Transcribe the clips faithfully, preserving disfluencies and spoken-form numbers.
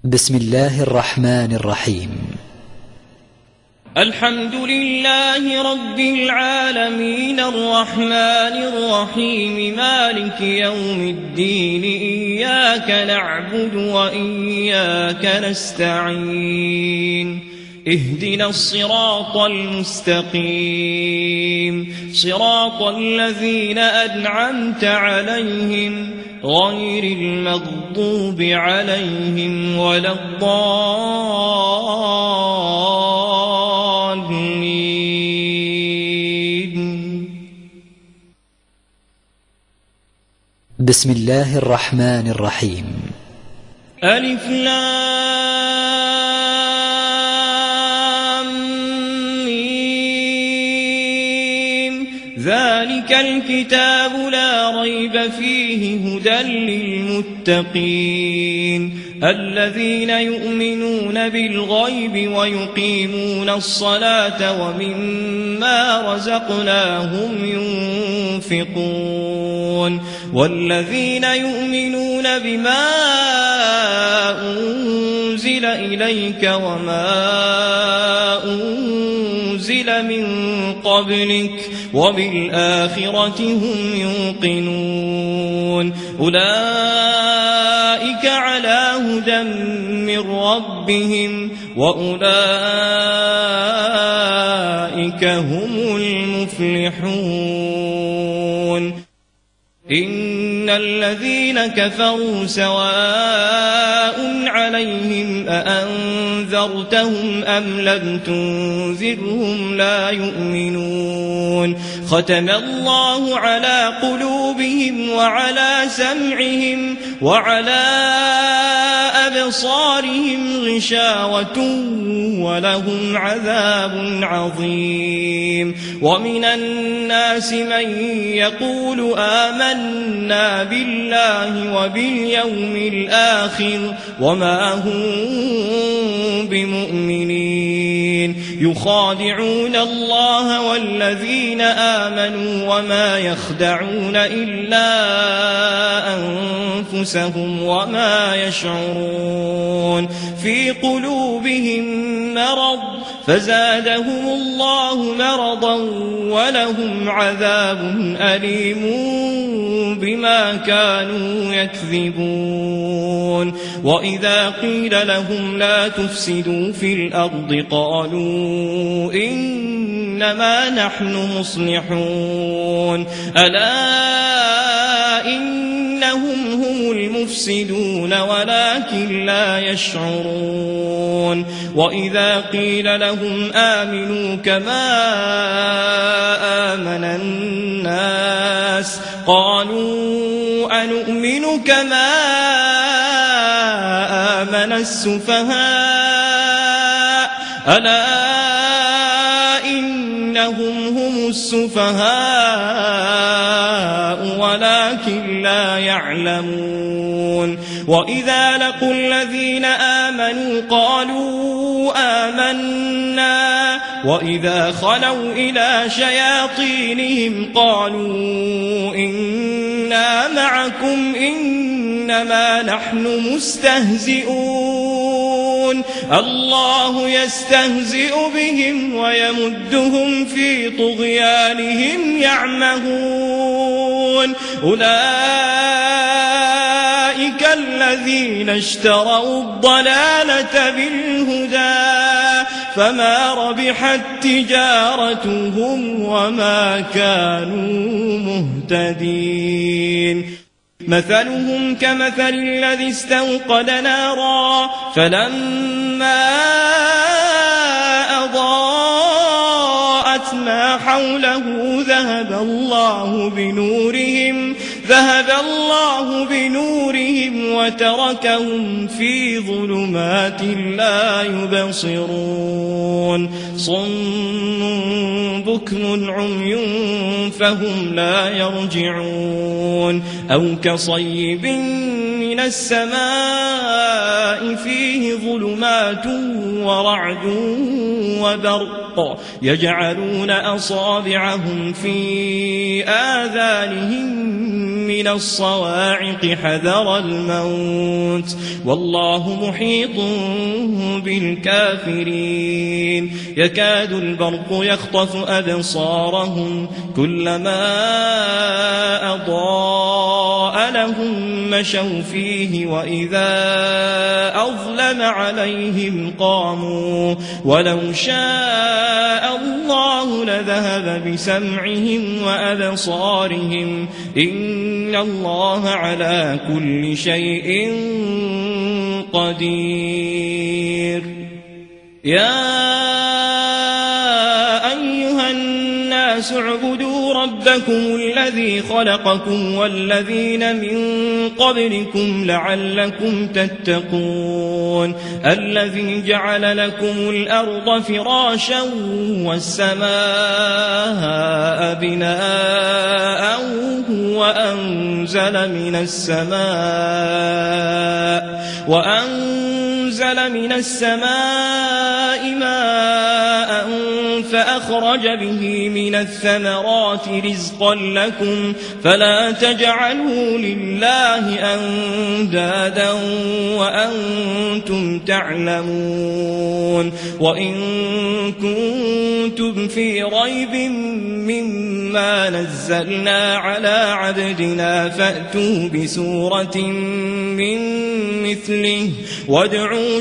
بسم الله الرحمن الرحيم. الحمد لله رب العالمين الرحمن الرحيم مالك يوم الدين إياك نعبد وإياك نستعين اهدنا الصراط المستقيم صراط الذين أنعمت عليهم غير المغضوب عليهم ولا الضالين. بسم الله الرحمن الرحيم. ألف لام ذلك الكتاب لا ريب فيه هدى للمتقين الذين يؤمنون بالغيب ويقيمون الصلاة ومما رزقناهم ينفقون والذين يؤمنون بما أنزل إليك وما أنزل من قبلك وبالآخرة هم يوقنون أولئك على هدى من ربهم وأولئك هم المفلحون. إن الذين كفروا سواء عليهم أأنذرتهم أم لم تنذرهم لا يؤمنون ختم الله على قلوبهم وعلى سمعهم وعلى أبصارهم غشاوة ولهم عذاب عظيم. ومن الناس من يقول آمنا بالله وباليوم الآخر وما هم بمؤمنين يخادعون الله والذين آمنوا وما يخدعون إلا أنفسهم وما يشعرون في قلوبهم مرض فزادهم الله مرضا ولهم عذاب أليم بما كانوا يكذبون. وإذا قيل لهم لا تفسدوا في الأرض قالوا إنما نحن مصلحون ألا إنهم هم المفسدون ولكن لا يشعرون. وإذا قيل لهم آمنوا كما آمن الناس قالوا أنؤمن كما آمن السفهاء ألا إنهم هم السفهاء ولكن لا يعلمون. وإذا لقوا الذين آمنوا قالوا آمنا وإذا خلوا إلى شياطينهم قالوا إنا معكم إنما نحن مستهزئون الله يستهزئ بهم ويمدهم في طغيانهم يعمهون أولئك الذين اشتروا الضلالة بالهدى فما ربحت تجارتهم وما كانوا مهتدين. مثلهم كمثل الذي استوقد نارا فلما أضاءت ما حوله ذهب الله بنورهم ذهب الله بنورهم وتركهم في ظلمات لا يبصرون صم بكم عمي فهم لا يرجعون. أو كصيب من السماء فيه ظلمات ورعد وبرق الحق يجعلون أصابعهم في آذانهم من الصواعق حذر الموت والله محيط بالكافرين يكاد البرق يخطف أبصارهم كلما أضاء لهم مشوا فيه وإذا أظلم عليهم قاموا ولو شاء الله لذهب بسمعهم وأبصارهم إن الله على كل شيء قدير يا أيها الناس اعبدوا ربكم الذي خلقكم والذين من قبلكم لعلكم تتقون الذي جعل لكم الأرض فراشا والسماء بناء وأنزل من السماء وأنزل من السماء ماء فأخرج به من الثمرات رزقا لكم فلا تجعلوا لله أندادا وأنتم تعلمون وإن كنتم في ريب مما نزلنا على عبدنا فأتوا بسورة من مثله وادعوا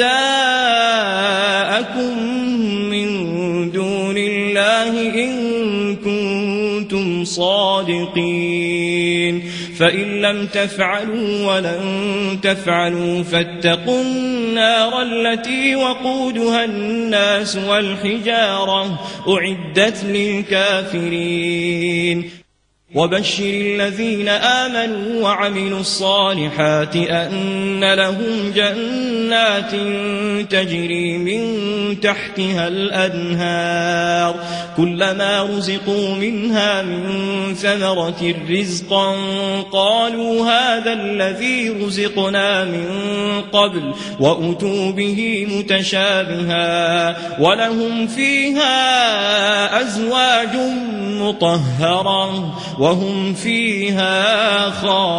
شهداءكم من دون الله إن كنتم صادقين فإن لم تفعلوا ولن تفعلوا فاتقوا النار التي وقودها الناس والحجارة أعدت للكافرين وبشر الذين آمنوا وعملوا الصالحات أن لهم جنات تجري من تحتها الأنهار كلما رزقوا منها من ثمرة رزقا قالوا هذا الذي رزقنا من قبل وأتوا به متشابها ولهم فيها أزواج مطهرة وهم فيها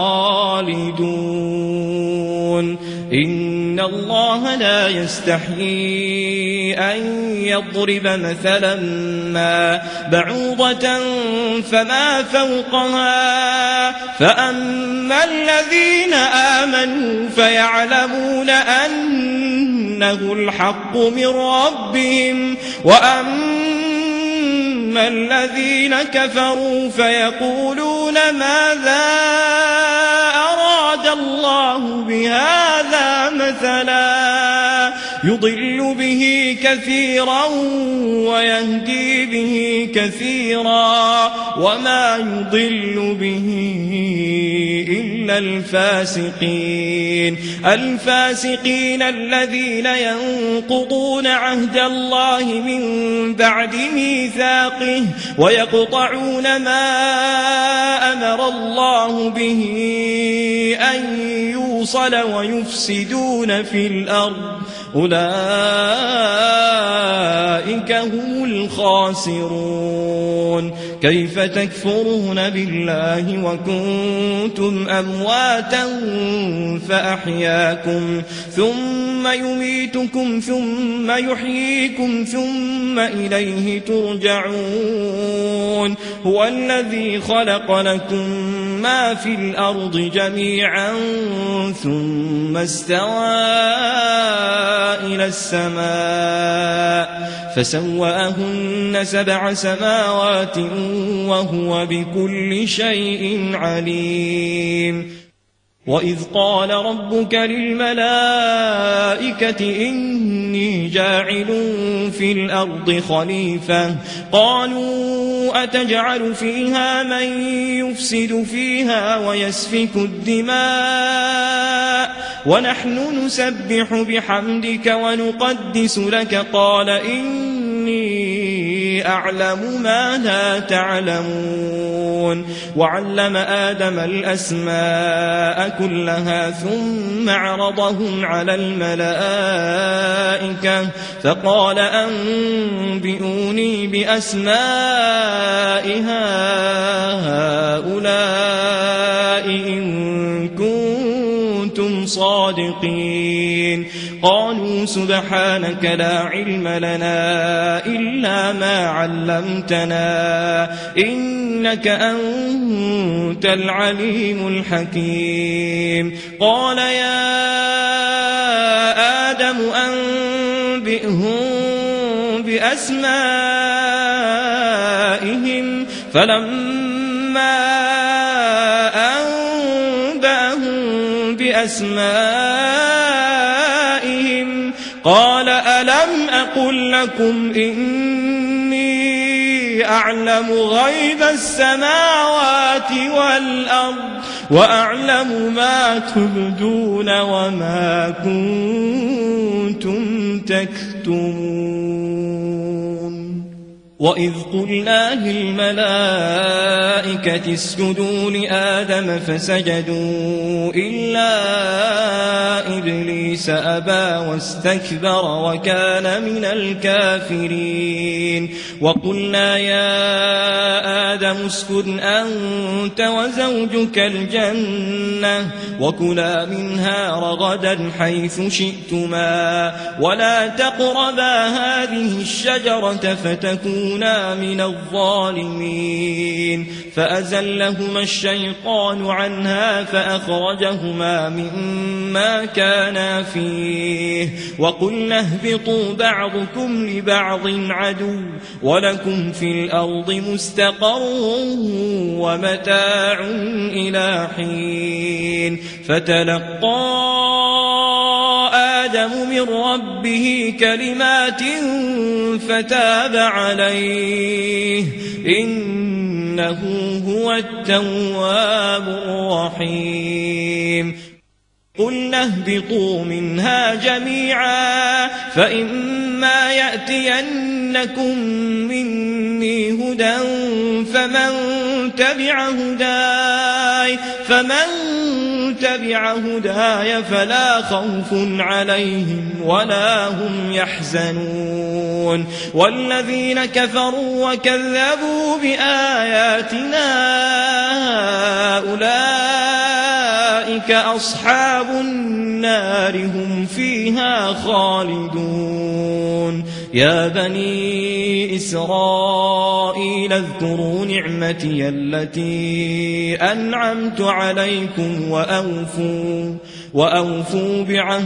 خالدون إن الله لا يستحيي أن يضرب مثلا ما بعوضة فما فوقها فأما الذين آمنوا فيعلمون أنه الحق من ربهم وأما الذين كفروا فيقولون ماذا أراد الله بهذا مثلا يضل به كثيرا ويهدي به كثيرا وما يضل به إلا الفاسقين الفاسقين الذين ينقضون عهد الله من بعد ميثاقه ويقطعون ما أمر الله به أن يوصل ويفسدون في الأرض أولئك هم الخاسرون كيف تكفرون بالله وكنتم أمواتا فأحياكم ثم يميتكم ثم يحييكم ثم إليه ترجعون هو الذي خلق لكم ما في الأرض جميعا ثم استوى إلى السماء فسواهن سبع سماوات وهو بكل شيء عليم وإذ قال ربك للملائكة إني جاعل في الأرض خليفة قالوا أتجعل فيها من يفسد فيها ويسفك الدماء ونحن نسبح بحمدك ونقدس لك قال إني أعلم ما لا تعلمون وعلم آدم الأسماء كلها ثم عرضهم على الملائكة فقال أنبئوني بأسماء هؤلاء إن كنتم صادقين قالوا سبحانك لا علم لنا إلا ما علمتنا إنك أنت العليم الحكيم قال يا آدم أنبئهم بأسمائهم فلما أنبأهم بأسمائهم قال ألم أقل لكم إني أعلم غيب السماوات والأرض وأعلم ما تبدون وما كنتم تكتمون وإذ قلنا للملائكة اسجدوا لآدم فسجدوا إلا إبليس أبى واستكبر وكان من الكافرين وقلنا يا آدم اسكن أنت وزوجك الجنة وكلا منها رغدا حيث شئتما ولا تقربا هذه الشجرة فتكونا من الظالمين فأزلهما الشيطان عنها فأخرجهما مما كانا فيه وقلنا اهبطوا بعضكم لبعض عدو ولكم في الأرض مستقر ومتاع إلى حين فتلقى آدم من ربه كلمات فتاب عليه إنه هو التواب الرحيم قلنا اهبطوا منها جميعا فإما يأتينكم مني هدى فمن تبع هداي فمن تبع هداي فلا خوف عليهم ولا هم يحزنون والذين كفروا وكذبوا بآياتنا أولئك أصحاب النار هم فيها خالدون يا بني إسرائيل اذكروا نعمتي التي أنعمت عليكم وأوفوا وأوفوا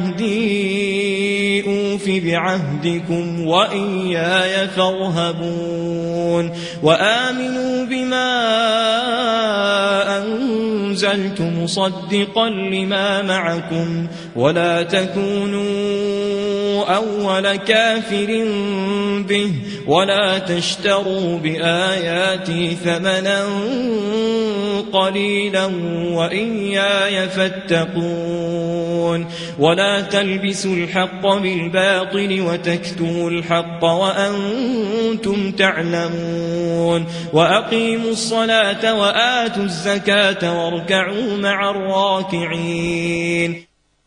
بعهدي أوف بعهدكم وإياي فارهبون وآمنوا بما أنزلت مصدقا لما معكم ولا تكونوا أول كافر به ولا تشتروا بآياتي ثمنا قليلا وإياي فاتقون ولا تلبسوا الحق بالباطل وتكتموا الحق وأنتم تعلمون وأقيموا الصلاة وآتوا الزكاة واركعوا مع الراكعين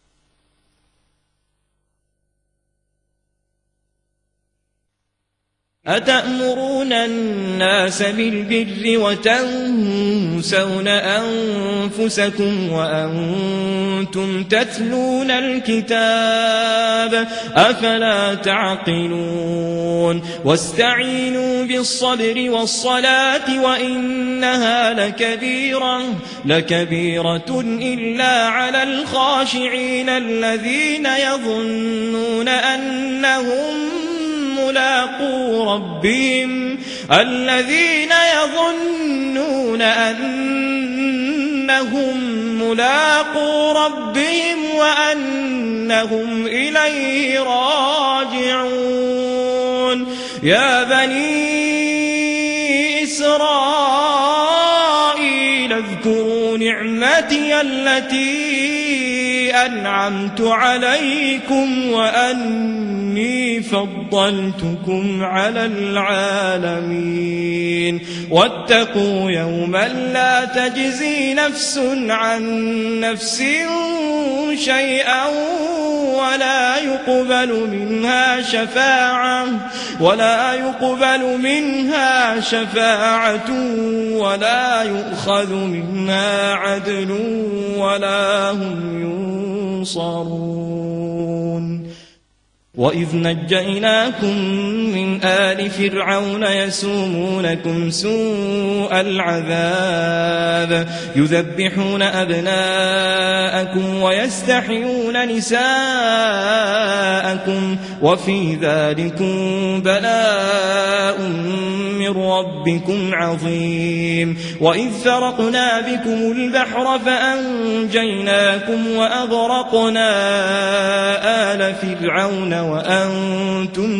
أتأمرون الناس بالبر وتنسون أنفسكم وأنتم تتلون الكتاب أفلا تعقلون واستعينوا بالصبر والصلاة وإنها لكبيرة لكبيرة إلا على الخاشعين الذين يظنون أنهم ملاقو ربهم الذين يظنون أنهم ملاقو ربهم وأنهم إليه راجعون يا بني إسرائيل اذكروا نعمتي التي أنعمت عليكم وأني فضلتكم على العالمين واتقوا يوما لا تجزي نفس عن نفس شيئا ولا يقبل منها شفاعة ولا يقبل منها شفاعة ولا يؤخذ منها عدل ولا هم ينصرون وإذ نجيناكم من آل فرعون يسومونكم سوء العذاب يذبحون أبناءكم ويستحيون نساءكم وفي ذلكم بلاء من ربكم عظيم وإذ فرقنا بكم البحر فأنجيناكم وأغرقنا آل فرعون وأنتم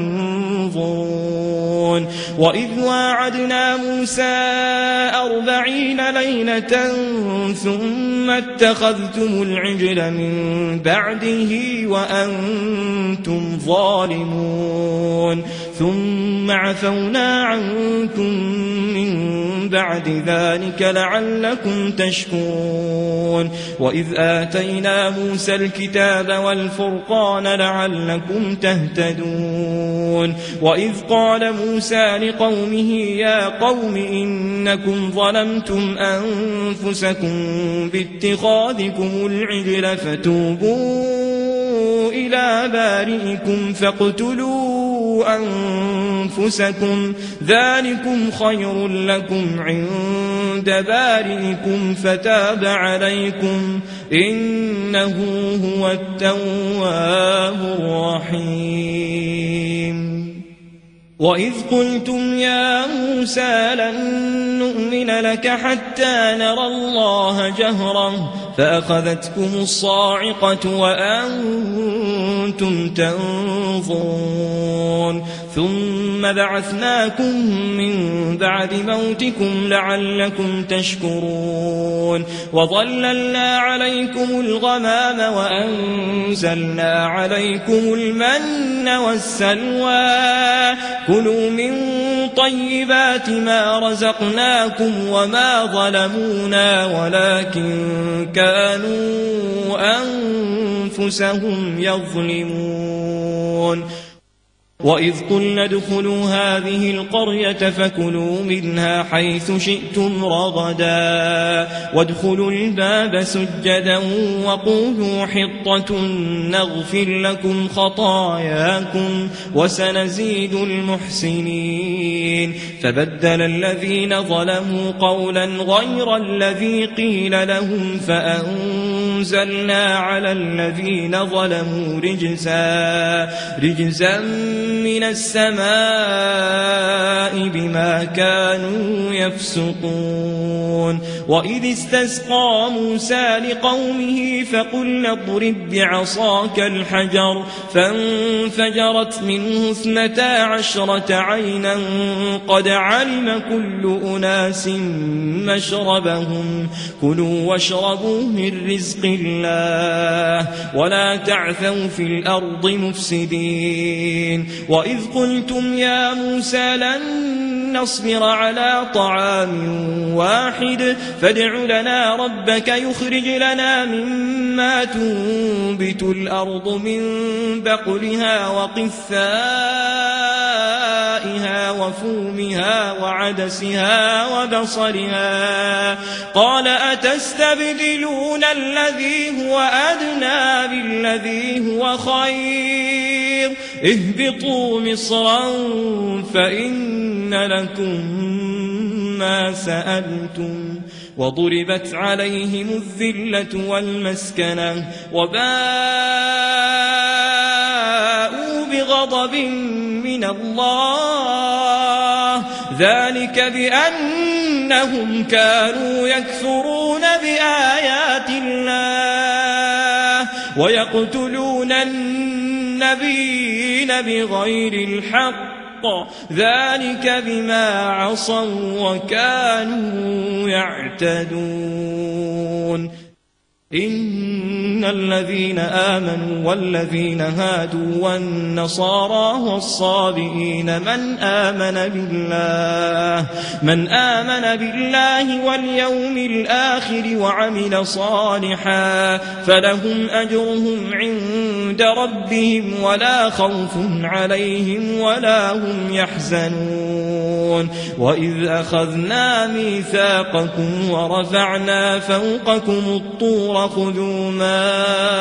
تنظرون وإذ واعدنا موسى أربعين ليلة ثم اتخذتم العجل من بعده وأنتم ظالمون ثم عفونا عنكم من بعد ذلك لعلكم تشكرون وإذ آتينا موسى الكتاب والفرقان لعلكم تهتدون وإذ قال موسى لقومه يا قوم إنكم ظلمتم أنفسكم باتخاذكم العجل فتوبوا إلى بارئكم فاقتلوا أنفسكم ذلكم خير لكم عند بارئكم فتاب عليكم إنه هو التواب الرحيم وإذ قلتم يا موسى لن نؤمن لك حتى نرى الله جهرا فأخذتكم الصاعقة وأنتم تنظرون ثم بعثناكم من بعد موتكم لعلكم تشكرون وظللنا عليكم الغمام وأنزلنا عليكم المن والسلوى كلوا من طيبات ما رزقناكم وما ظلمونا ولكن كانوا أنفسهم يظلمون وإذ قلنا ادخلوا هذه القرية فكلوا منها حيث شئتم رغدا وادخلوا الباب سجدا وقولوا حطة نغفر لكم خطاياكم وسنزيد المحسنين فبدل الذين ظلموا قولا غير الذي قيل لهم فأنزلنا على الذين ظلموا رجزا رجزا من السماء بما كانوا يفسقون وإذ استسقى موسى لقومه فقلنا اضرب بعصاك الحجر فانفجرت منه اثنتا عشرة عينا قد علم كل أناس مشربهم كلوا واشربوا من رزق الله ولا تعثوا في الأرض مفسدين وإذ قلتم يا موسى لن نصبر على طعام واحد فادع لنا ربك يخرج لنا مما تنبت الأرض من بقلها وقثائها وفومها وعدسها وبصلها قال أتستبدلون الذي هو أدنى بالذي هو خير اهبطوا مصرا فإن لكم ما سألتم وضربت عليهم الذلة والمسكنة وباءوا بغضب من الله ذلك بأنهم كانوا يكفرون بآيات الله ويقتلون النبيين بغير الحق ذلك بما عصوا وكانوا يعتدون إن الذين آمنوا والذين هادوا والنصارى والصابئين من آمن بالله من آمن بالله واليوم الآخر وعمل صالحا فلهم أجرهم عند ربهم ولا خوف عليهم ولا هم يحزنون وإذ أخذنا ميثاقكم ورفعنا فوقكم الطور خذوا ما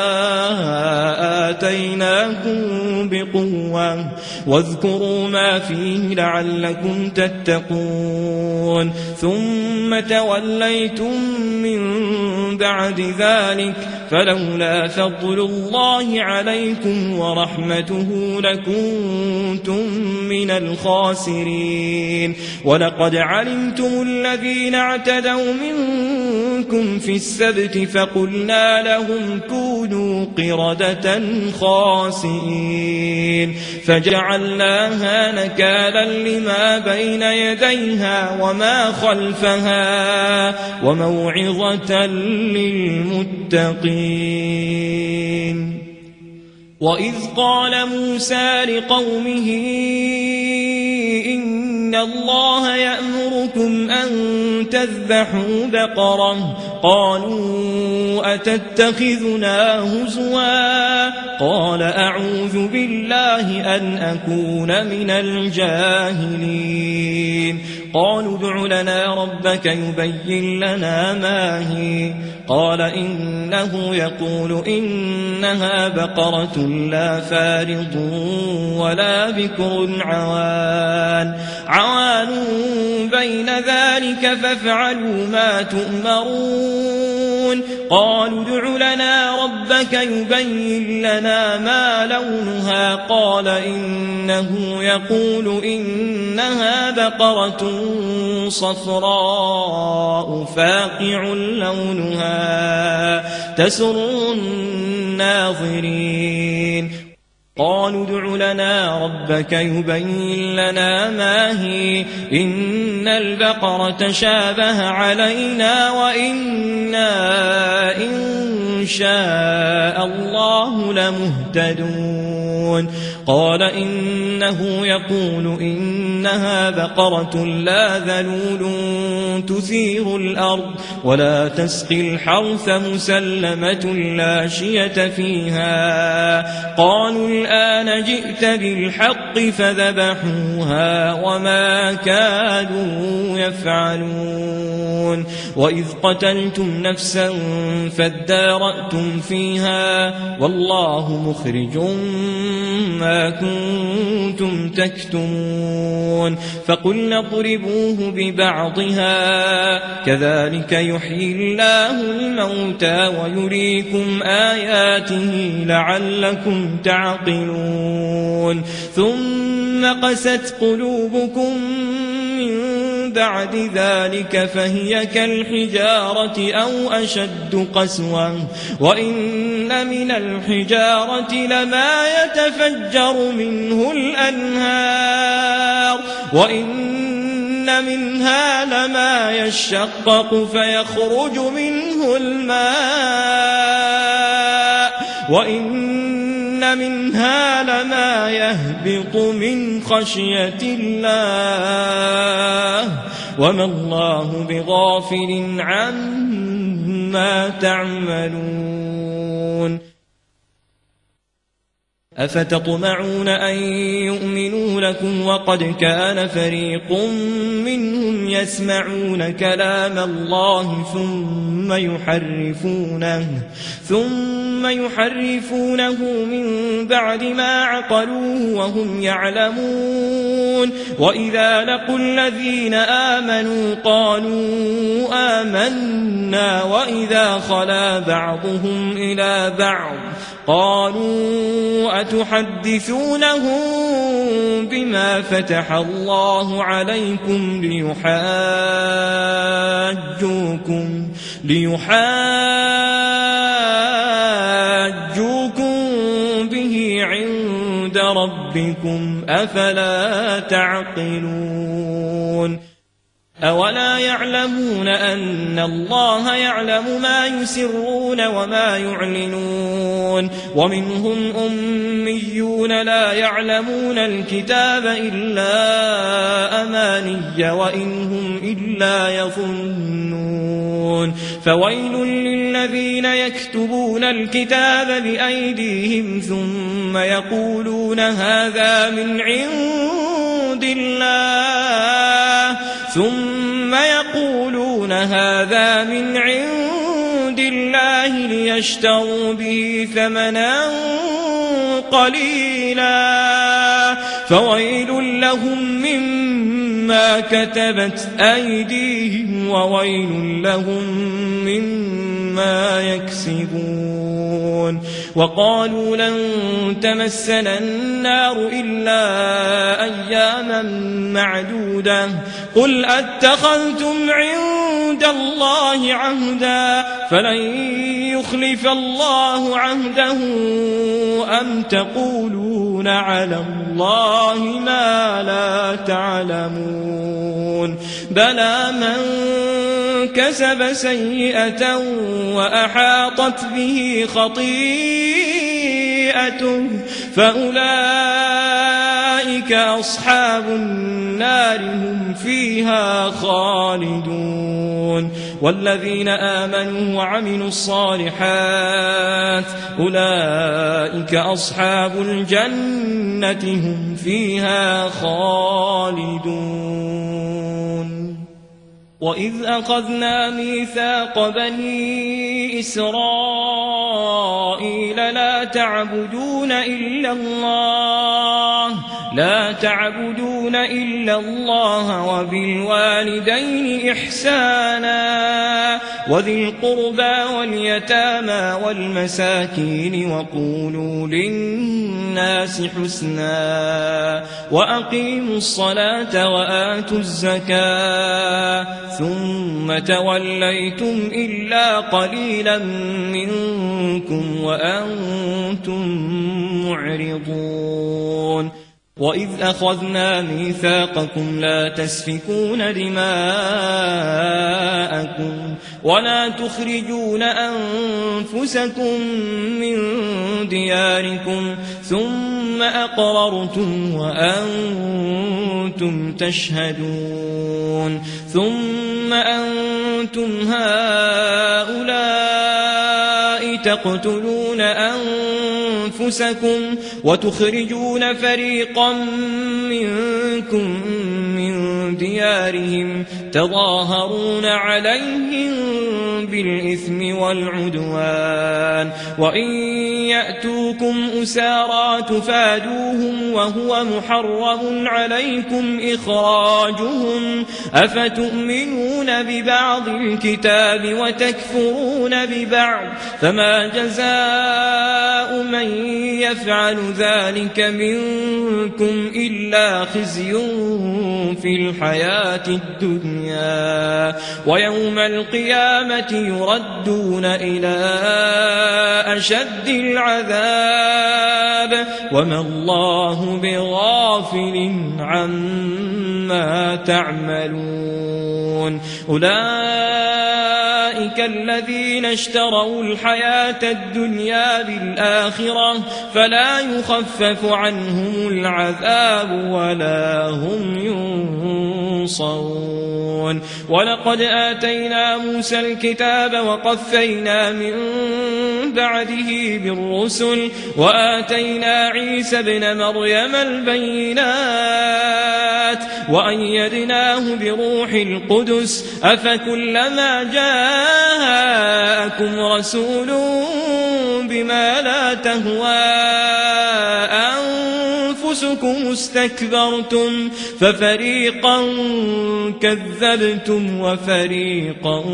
آتيناكم بقوة واذكروا ما فيه لعلكم تتقون ثم توليتم من بعد ذلك فلولا فضل الله عليكم ورحمته لكنتم من الخاسرين ولقد علمتم الذين اعتدوا منكم في السبت فقلنا لهم كونوا قردة خاسئين فجعلناها نكالا لما بين يديها وما خلفها وموعظة للمتقين وإذ قال موسى لقومه إن الله يأمركم أن تذبحوا بقرة قالوا أتتخذنا هزوا قال أعوذ بالله أن أكون من الجاهلين قالوا ادع لنا ربك يبين لنا ما هي قال إنه يقول إنها بقرة لا فارض ولا بكر عوان عوان بين ذلك فافعلوا ما تؤمرون قالوا ادع لنا ربك يبين لنا ما لونها قال إنه يقول إنها بقرة صفراء فاقع لونها تسر الناظرين قالوا ادع لنا ربك يبين لنا ما هي إن البقرة شابه علينا وإنا إن شاء الله لمهتدون قال إنه يقول إنها بقرة لا ذلول تثير الأرض ولا تسقي الحرث مسلمة لا شية فيها قالوا الآن جئت بالحق فذبحوها وما كادوا يفعلون وإذ قتلتم نفسا فادارأتم فيها والله مخرج ما كنتم تكتمون فقلنا اضربوه ببعضها كذلك يحيي الله الموتى ويريكم آياته لعلكم تعقلون ثم قست قلوبكم من بعد ذلك فهي كالحجارة أو أشد قسوة وإن من الحجارة لما يتفجر منه الأنهار وإن منها لما يشقق فيخرج منه الماء وإن منها لما يهبط من خشية الله وما الله بغافل عما تعملون أفتطمعون أن يؤمنوا لكم وقد كان فريق منهم يسمعون كلام الله ثم يحرفونه ثم يحرفونه من بعد ما عقلوه وهم يعلمون وإذا لقوا الذين آمنوا قالوا آمنا وإذا خلا بعضهم إلى بعض قالوا أتحدثونهم بما فتح الله عليكم ليحاجوكم ليحاجوكم به عند ربكم أفلا تعقلون أولا يعلمون أن الله يعلم ما يسرون وما يعلنون ومنهم أميون لا يعلمون الكتاب إلا أماني وإن هم إلا يظنون فويل للذين يكتبون الكتاب بأيديهم ثم يقولون هذا من عند الله ثم يقولون هذا من عند الله ليشتروا به ثمنا قليلا فويل لهم مما كتبت أيديهم وويل لهم مما يكسبون وقالوا لن تمسنا النار إلا أياما معدودة قل أتخذتم عند الله عهدا فلن يخلف الله عهده أم تقولون على الله ما لا تعلمون بلى من كسب سيئة وأحاطت به خطيئته فأولئك أصحاب النار هم فيها خالدون والذين آمنوا وعملوا الصالحات أولئك أصحاب الجنة هم فيها خالدون وإذ أخذنا ميثاق بني إسرائيل لا تعبدون إلا الله لا تعبدون إلا الله وبالوالدين إحسانا وذي القربى واليتامى والمساكين وقولوا للناس حسنا وأقيموا الصلاة وآتوا الزكاة ثم توليتم إلا قليلا منكم وأنتم معرضون وإذ أخذنا ميثاقكم لا تسفكون دماءكم ولا تخرجون أنفسكم من دياركم ثم أقررتم وأنتم تشهدون ثم أنتم هؤلاء تقتلون أنفسكم وتخرجون فريقا منكم من ديارهم تظاهرون عليهم بالإثم والعدوان وإن يأتوكم أسارى تفادوهم وهو محرم عليكم إخراجهم أفتؤمنون ببعض الكتاب وتكفرون ببعض فما جزاء من يفعل ذلك منكم إلا خزي في الحياة الدنيا ويوم القيامة يردون إلى أشد العذاب وما الله بغافل عما تعملون أولئك الذين اشتروا الحياة الدنيا بالآخرة فلا يخفف عنهم العذاب ولا هم ينصرون ولقد آتينا موسى الكتاب وقفينا من بعده بالرسل وآتينا عيسى ابن مريم البينات وأيدناه بروح القدس أفكلما جاءكم رسول بما لا تهوى أنفسكم استكبرتم ففريقا كذبتم وفريقا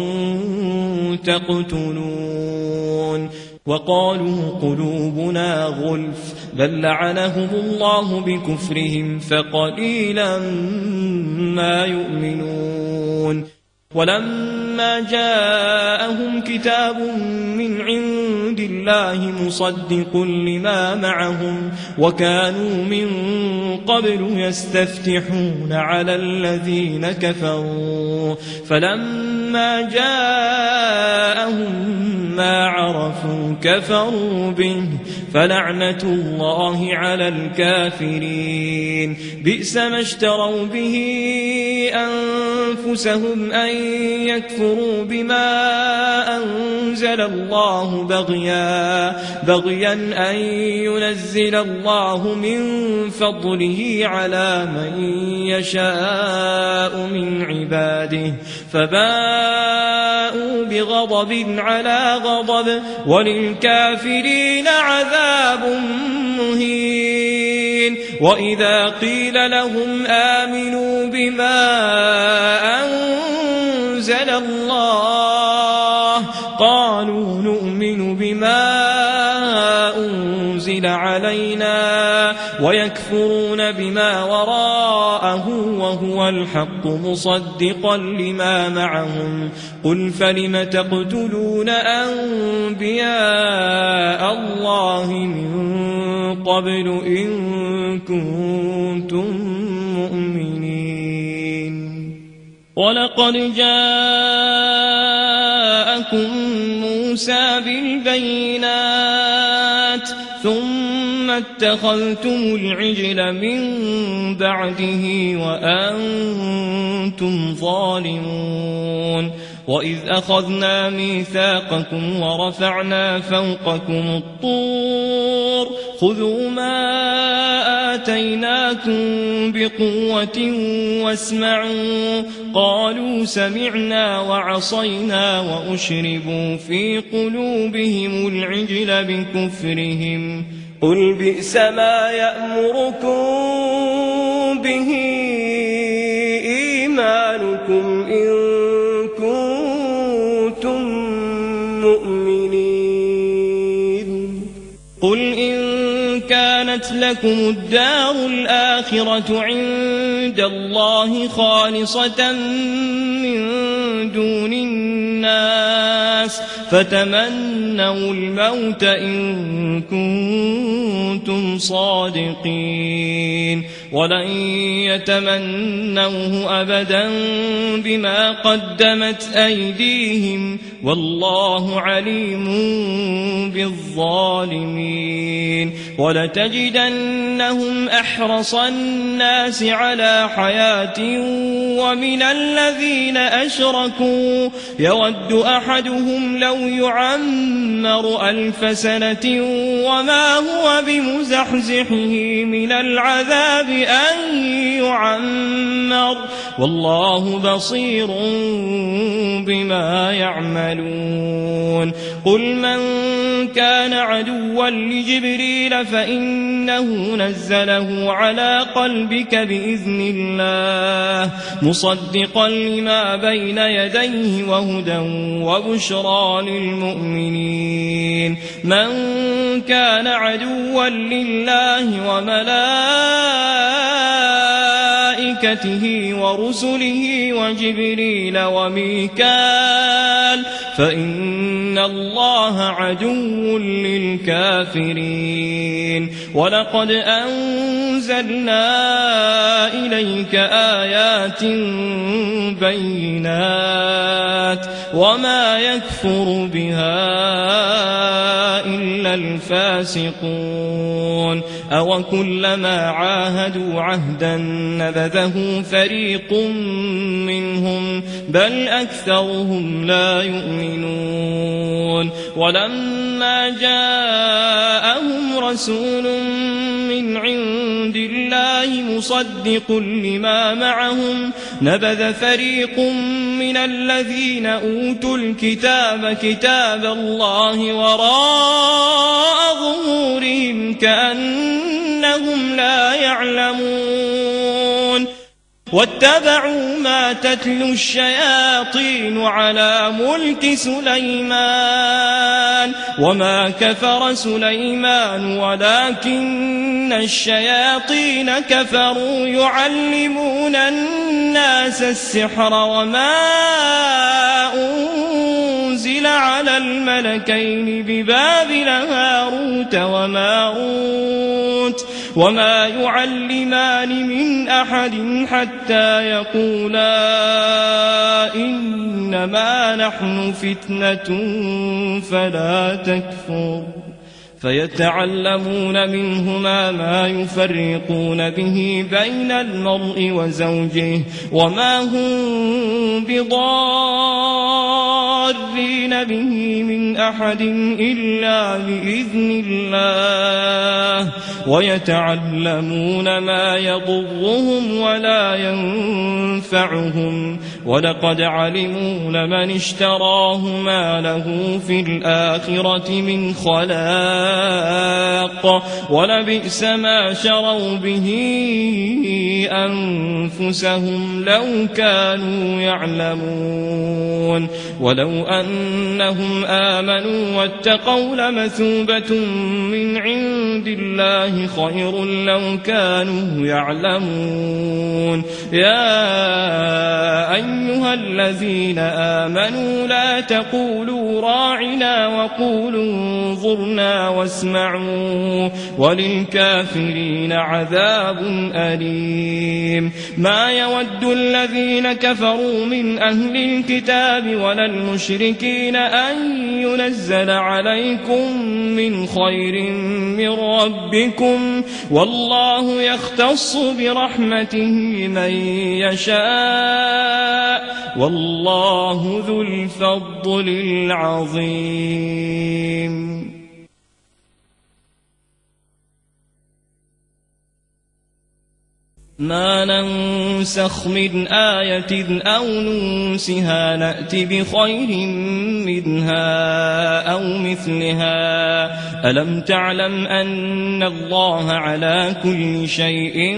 تقتلون وقالوا قلوبنا غلف بل لعنهم الله بكفرهم فقليلا ما يؤمنون ولما جاءهم كتاب من عند الله مصدق لما معهم وكانوا من قبل يستفتحون على الذين كفروا فلما جاءهم ما عرفوا كفروا به فلعنة الله على الكافرين بئس ما اشتروا به أنفسهم أن يكفروا بما أنزل الله بغيا بغيا أن ينزل الله من فضله على من يشاء من عباده فباءوا بغضب على غضب وللكافرين عذاب مهين وإذا قيل لهم آمنوا بما أنزل الله قالوا نؤمن بما أنزل علينا ويكفرون بما وراءه وهو الحق مصدقا لما معهم قل فلم تقتلون أنبياء الله من قبل إن كنتم مؤمنين ولقد جاءكم موسى بالبينات ثم اتخذتم العجل من بعده وأنتم ظالمون وإذ أخذنا ميثاقكم ورفعنا فوقكم الطور خذوا ما آتيناكم بقوة واسمعوا قالوا سمعنا وعصينا وأشربوا في قلوبهم العجل بكفرهم قل بئس ما يأمركم به إيمانكم إن كنتم مؤمنين قل إن كانت لكم الدار الآخرة عند الله خالصة من دون الناس فتمنوا الموت إن كنتم صادقين ولن يتمنوه أبدا بما قدمت أيديهم والله عليم بالظالمين ولتجدنهم أحرص الناس على حياة ومن الذين أشركوا يود أحدهم لو يعمر ألف سنة وما هو بمزحزحه من العذاب أن يعمر والله بصير بما يعملون قل من كان عدوا لجبريل فإنه نزله على قلبك بإذن الله مصدقا لما بين يديه وهدى وبشرى للمؤمنين من كان عدوا لله وملائكته ورسله وجبريل وميكال فإن الله عدو للكافرين ولقد أنزلنا إليك آيات بينات وما يكفر بها إلا الفاسقون أو كلما عاهدوا عهدا نبذه فريق منهم بل أكثرهم لا يؤمنون ولما جاءهم رسول من عند الله مصدق لما معهم نبذ فريق من الذين أوتوا الكتاب كتاب الله وراء ظهورهم كأنهم لا يعلمون واتبعوا ما تتلو الشياطين على ملك سليمان وما كفر سليمان ولكن الشياطين كفروا يعلمون الناس الناس السحر وما أنزل على الملكين ببابل هاروت وماروت وما يعلمان من أحد حتى يقولا إنما نحن فتنة فلا تكفر فيتعلمون منهما ما يفرقون به بين المرء وزوجه وما هم بضارين به من أحد إلا بإذن الله ويتعلمون ما يضرهم ولا ينفعهم ولقد علموا لمن اشتراه ما له في الآخرة من خلاق ولبئس ما شروا به أنفسهم لو كانوا يعلمون ولو أنهم آمنوا واتقوا لمثوبة من عند الله خير لو كانوا يعلمون يا أيها الذين آمنوا لا تقولوا راعنا وقولوا انظرنا واسمعوا وللكافرين عذاب أليم ما يود الذين كفروا من أهل الكتاب ولا المشركين أن ينزل عليكم من خير من ربكم والله يختص برحمته من يشاء والله ذو الفضل العظيم ما ننسخ من آية أو ننسها نأت بخير منها أو مثلها ألم تعلم أن الله على كل شيء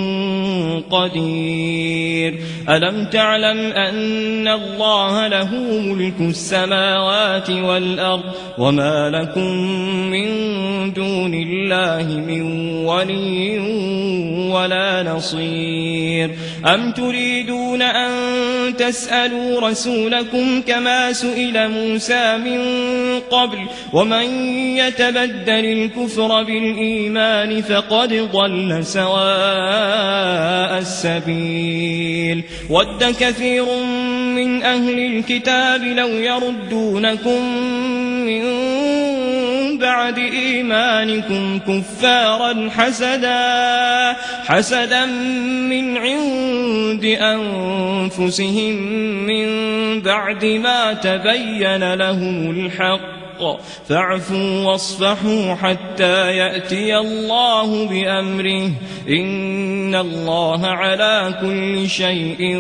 قدير ألم تعلم أن الله له ملك السماوات والأرض وما لكم من دون الله من ولي ولا نصير أم تريدون أن تسألوا رسولكم كما سئل موسى من قبل ومن يتبدل الكفر بالإيمان فقد ضل سواء السبيل ود كثير من أهل الكتاب لو يردونكم من بعد إيمانكم كفارا حسدا حسدا من عند أنفسهم من بعد ما تبين لهم الحق فاعفوا واصفحوا حتى يأتي الله بأمره إن الله على كل شيء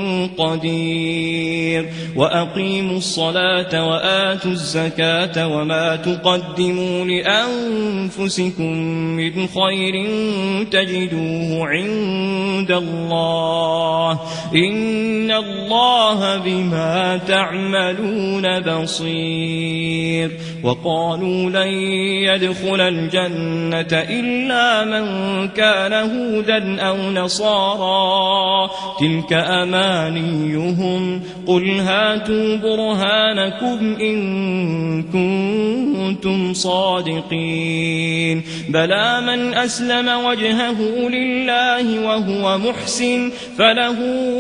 قدير وأقيموا الصلاة وآتوا الزكاة وما تقدموا لأنفسكم من خير تجدوه عند الله إن الله بما تعملون بصير وقالوا لن يدخل الجنة إلا من كان هودا أو نصارى تلك أمانيهم قل هاتوا برهانكم إن كنتم صادقين بلى من أسلم وجهه لله وهو محسن فله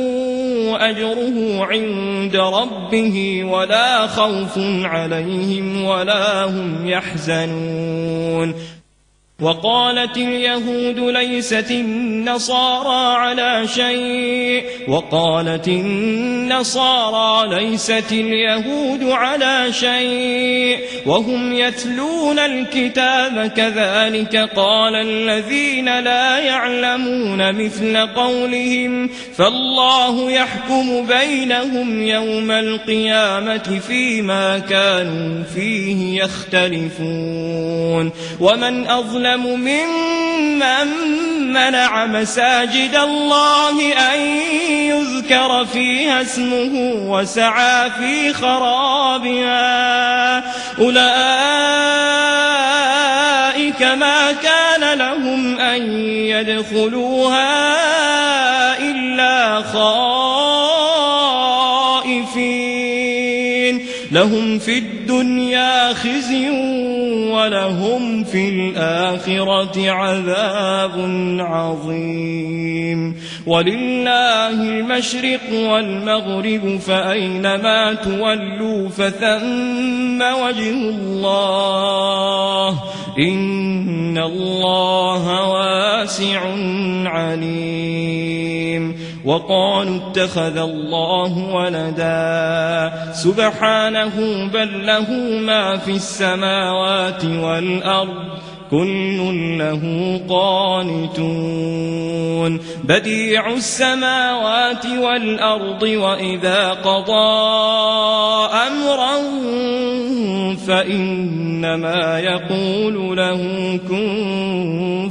أجره عند ربه ولا خوف عليهم ولا هم يحزنون وقالت اليهود ليست النصارى على شيء وقالت النصارى ليست اليهود على شيء وهم يتلون الكتاب كذلك قال الذين لا يعلمون مثل قولهم فالله يحكم بينهم يوم القيامة فيما كانوا فيه يختلفون ومن أظلم ممن منع مساجد الله أن يذكر فيها اسمه وسعى في خرابها أولئك ما كان لهم أن يدخلوها إلا خائفين لهم في الدنيا خزي ولهم في الآخرة عذاب عظيم ولله المشرق والمغرب فأينما تولوا فثم وجه الله إن الله واسع عليم وقالوا اتخذ الله ولدا سبحانه بل له ما في السماوات والأرض كل له قانتون بديع السماوات والأرض وإذا قضى أمرا فإنما يقول له كن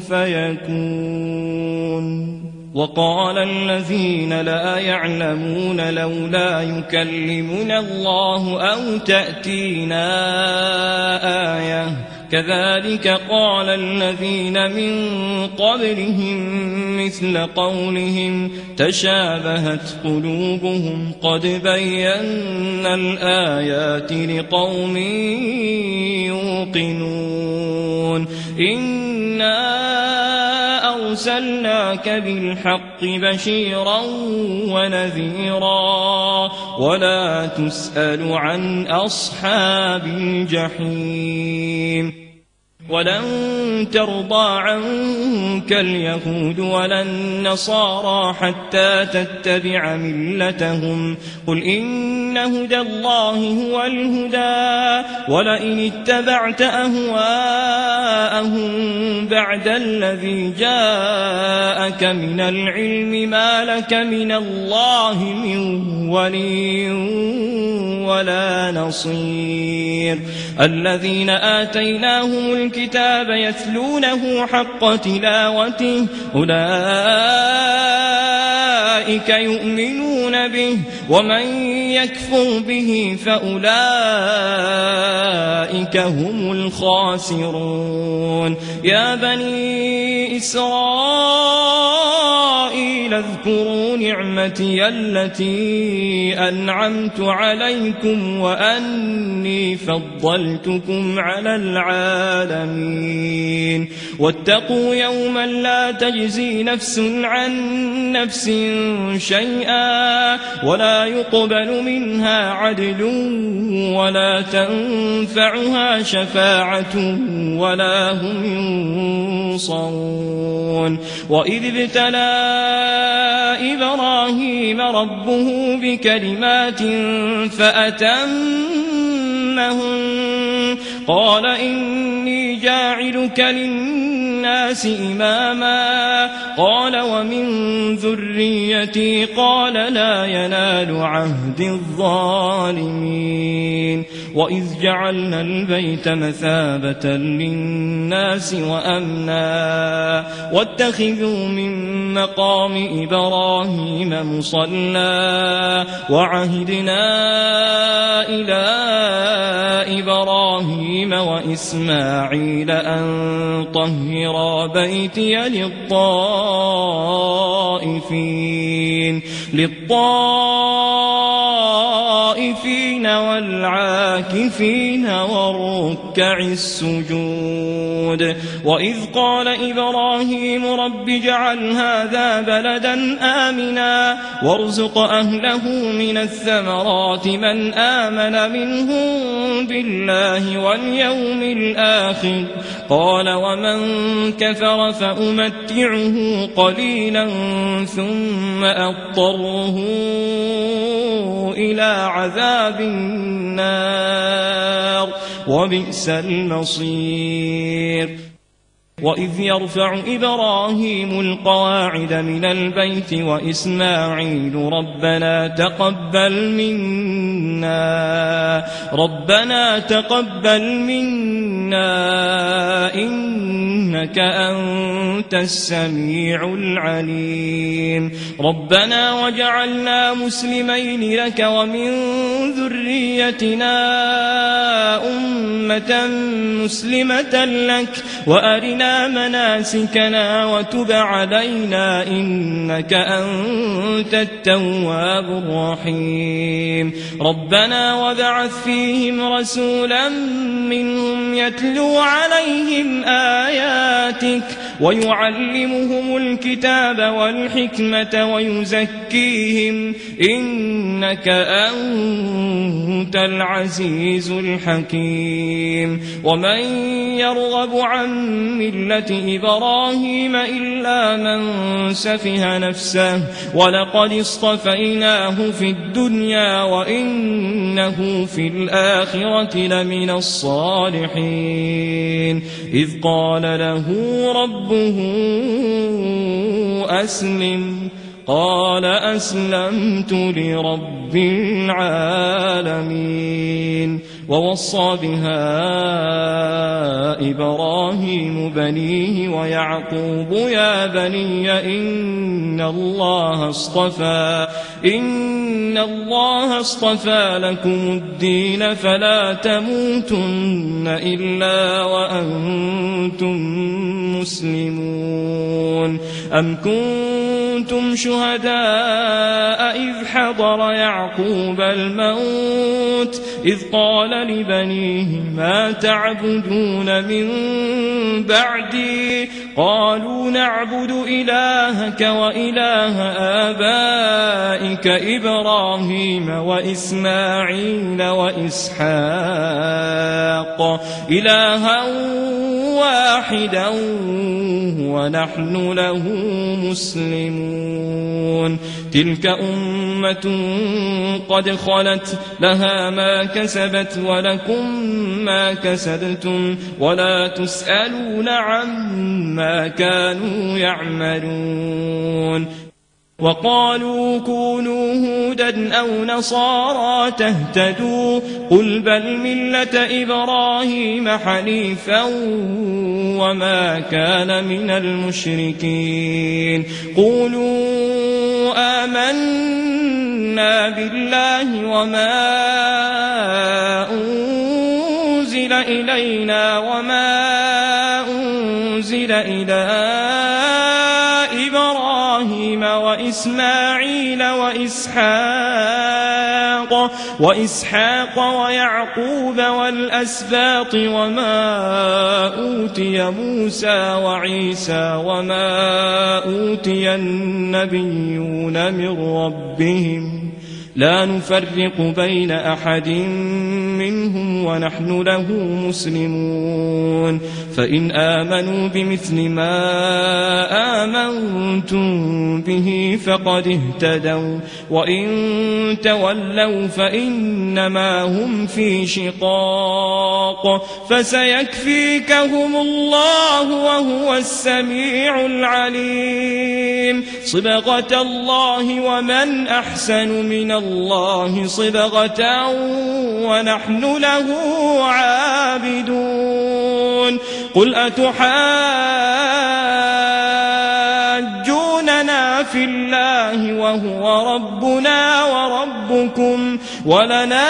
فيكون وقال الذين لا يعلمون لولا يكلمنا الله أو تأتينا آية كذلك قال الذين من قبلهم مثل قولهم تشابهت قلوبهم قد بينا الآيات لقوم يوقنون إنا أرسلناك بالحق بشيرا ونذيرا ولا تسأل عن أصحاب الجحيم ولن ترضى عنك اليهود ولا النصارى حتى تتبع ملتهم قل إن هدى الله هو الهدى ولئن اتبعت أهواءهم بعد الذي جاءك من العلم ما لك من الله من ولي ولا نصير الذين آتيناهم الكتاب يتلونه حق تلاوته أولئك يؤمنون به ومن يكفر به فأولئك هم الخاسرون يا بني إسرائيل اذكروا نعمتي التي أنعمت عليكم وأني فضلتكم على العالمين واتقوا يوما لا تجزي نفس عن نفس شيئا ولا يقبل منها عدل ولا تنفعها شفاعة ولا هم ينصرون وإذ ابتلى إبراهيم ربه بكلمات فأتمهن قال إني جاعلك للناس إماما قال ومن ذريتي قال لا ينال عهد الظالمين وإذ جعلنا البيت مثابة للناس وأمنا واتخذوا من مقام إبراهيم مصلى وعهدنا إلى إبراهيم وإسماعيل أن طهرا بيتي للطائفين للطائفين والعاكفين والركع السجود وإذ قال إبراهيم رب اجعل هذا بلدا آمنا وارزق أهله من الثمرات من آمن منهم بالله واليوم الآخر قال ومن كفر فأمتعه قليلا ثم أضطره إلى عذاب النار وبئس المصير وإذ يرفع إبراهيم القواعد من البيت وإسماعيل ربنا تقبل منا ربنا تقبل منا إنك أنت السميع العليم ربنا وجعلنا مسلمين لك ومن ذريتنا أمة مسلمة لك وأرنا مناسكنا وتب علينا إنك أنت التواب الرحيم ربنا وابعث فيهم رسولا منهم يتلو عليهم آياتك ويعلمهم الكتاب والحكمة ويزكيهم إنك أنت العزيز الحكيم ومن يرغب عن ملة إبراهيم إلا من سفه نفسه ولقد اصطفيناه في الدنيا وإنه في الآخرة لمن الصالحين إذ قال له ربه أسلم قال أسلمت لرب العالمين ووصى بها إبراهيم بنيه ويعقوب يا بني إن الله اصطفى إن الله اصطفى لكم الدين فلا تموتن إلا وأنتم مسلمون أم كنتم شهداء إذ حضر يعقوب الموت إذ قال لبنيه ما تعبدون من بعدي قالوا نعبد إلهك وإله آبائك إبراهيم وإسماعيل وإسحاق إلها واحدا ونحن له مسلمون تلك أمة قد خلت لها ما كسبت ولكم ما كسبتم ولا تسألون عما كانوا يعملون وقالوا كونوا هودا أو نصارى تهتدوا قل بل ملة إبراهيم حنيفا وما كان من المشركين قولوا آمنا بالله وما أنزل إلينا وما أنزل إلى إبراهيم وإسماعيل وإسحاق وإسحاق ويعقوب والأسباط وما أوتي موسى وعيسى وما أوتي النبيون من ربهم لا نفرق بين أحد منهم ونحن له مسلمون فإن آمنوا بمثل ما آمنتم به فقد اهتدوا وإن تولوا فإنما هم في شقاق فسيكفيكهم الله وهو السميع العليم صبغة الله ومن أحسن من الله صبغة ونحن له عابدون قل أتحاجوننا في الله وهو ربنا وربكم ولنا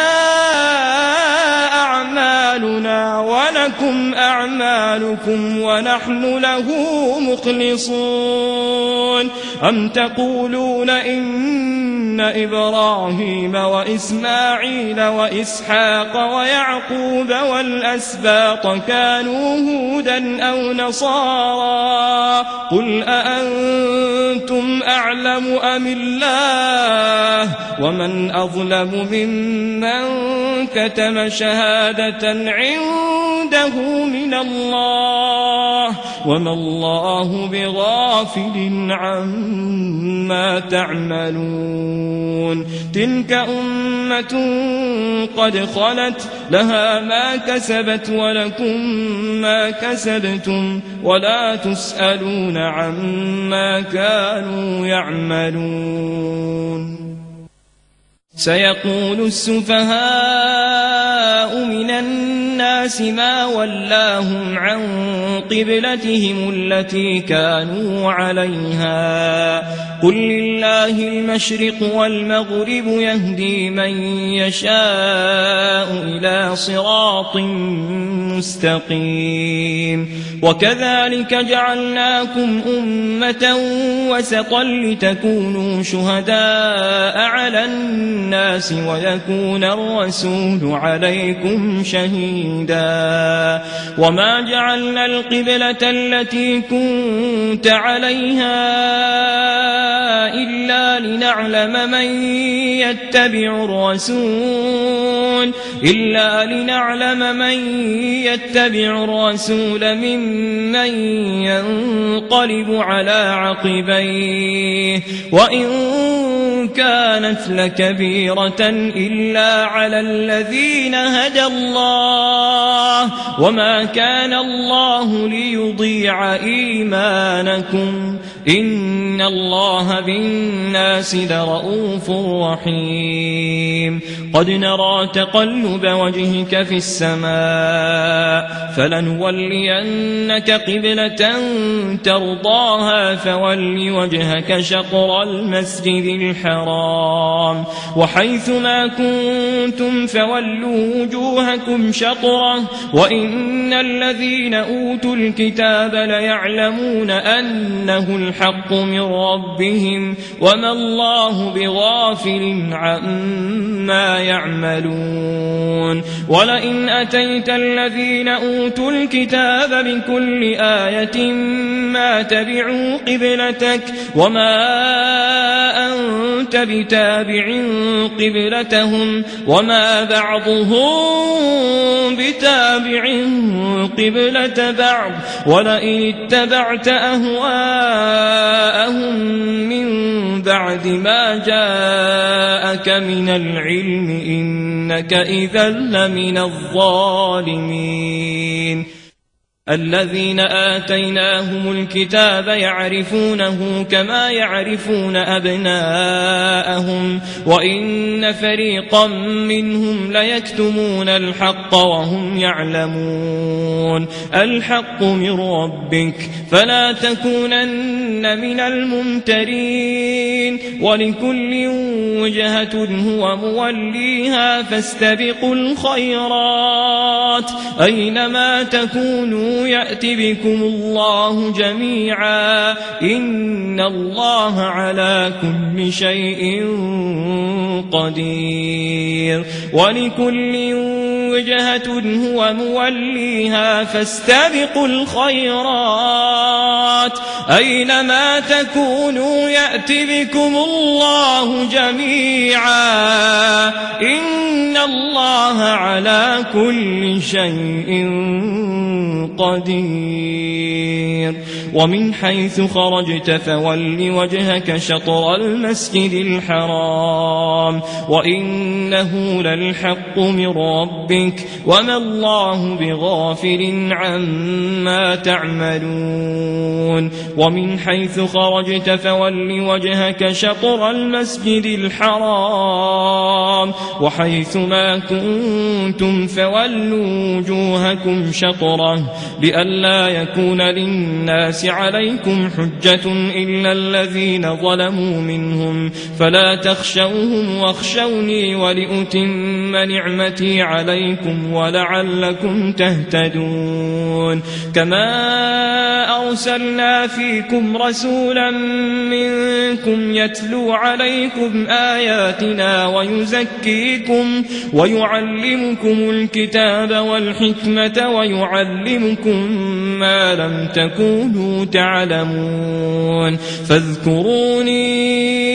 أعمالنا ولكم أعمالكم ونحن له مخلصون أم تقولون إن إبراهيم وإسماعيل وإسحاق ويعقوب والأسباط كانوا هودا أو نصارى قل أأنتم أعلم أم الله ومن أظلم ممن كتم شهادة عنده من الله وما الله بغافل عما تعملون تلك أمة قد خلت لها ما كسبت ولكم ما كسبتم ولا تسألون عما كانوا يعملون سيقول السفهاء من الناس الناس ما ولاهم عن قبلتهم التي كانوا عليها قل لله المشرق والمغرب يهدي من يشاء إلى صراط مستقيم وكذلك جعلناكم أمة وسطا لتكونوا شهداء على الناس ويكون الرسول عليكم شهيدا وما جعلنا القبلة التي كنت عليها إلا لنعلم من يتبع الرسول إلا لنعلم من يتبع الرسول ممن ينقلب على عقبيه وإن كانت لكبيرة إلا على الذين هدى الله وما كان الله ليضيع إيمانكم إن الله بالناس لرؤوف رحيم قد نرى تقلب وجهك في السماء فلنولينك قبلة ترضاها فول وجهك شطر المسجد الحرام وحيث ما كنتم فولوا وجوهكم شطره وإن الذين أوتوا الكتاب ليعلمون أنه الحق من ربهم وما الله بغافل عما يعملون ولئن أتيت الذين أوتوا الكتاب بكل آية ما تبعوا قبلتك وما أنت بتابع قبلتهم وما بعضهم بتابع قبلة بعض ولئن اتبعت أهواءهم من بعد ما جاءك من العلم إنك إذا لمن الظالمين الذين آتيناهم الكتاب يعرفونه كما يعرفون أبناءهم وإن فريقا منهم ليكتمون الحق وهم يعلمون الحق من ربك فلا تكونن من الممترين ولكل وجهة هو موليها فاستبقوا الخيرات أينما تكونوا يأتي بكم الله جميعا إن الله على كل شيء قدير ولكل وجهة هو موليها فاستبقوا الخيرات أينما تكونوا يأتي بكم الله جميعا إن الله على كل شيء قدير ومن حيث خرجت فول وجهك شطر المسجد الحرام وإنه للحق من ربك وما الله بغافل عما تعملون ومن حيث خرجت فول وجهك شطر المسجد الحرام وحيث ما كنتم فولوا وجوهكم شطره لئلا يكون للناس عليكم حجة إلا الذين ظلموا منهم فلا تخشوهم واخشوني ولأتم نعمتي عليكم ولعلكم تهتدون كما أرسلنا فيكم رسولا منكم يتلو عليكم آياتنا ويزكيكم ويعلمكم الكتاب والحكمة ويعلمكم ما لم تكونوا تعلمون فاذكروني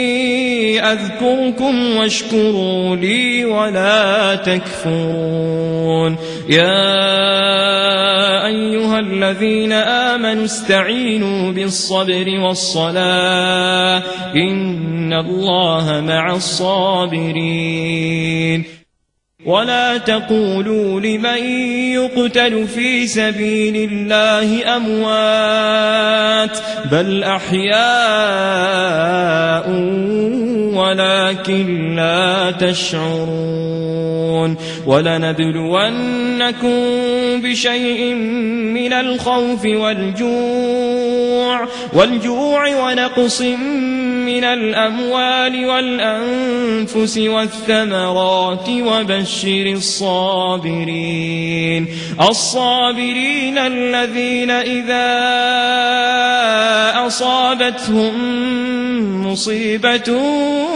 أذكركم واشكروا لي ولا تكفرون يا أيها الذين آمنوا استعينوا بالصبر والصلاة إن الله مع الصابرين ولا تقولوا لمن يقتل في سبيل الله أموات بل أحياء ولكن لا تشعرون ولنبلونكم بشيء من الخوف والجوع والجوع ونقص من الأموال والأنفس والثمرات وبشر الصابرين الصابرين الذين إذا أصابتهم مصيبة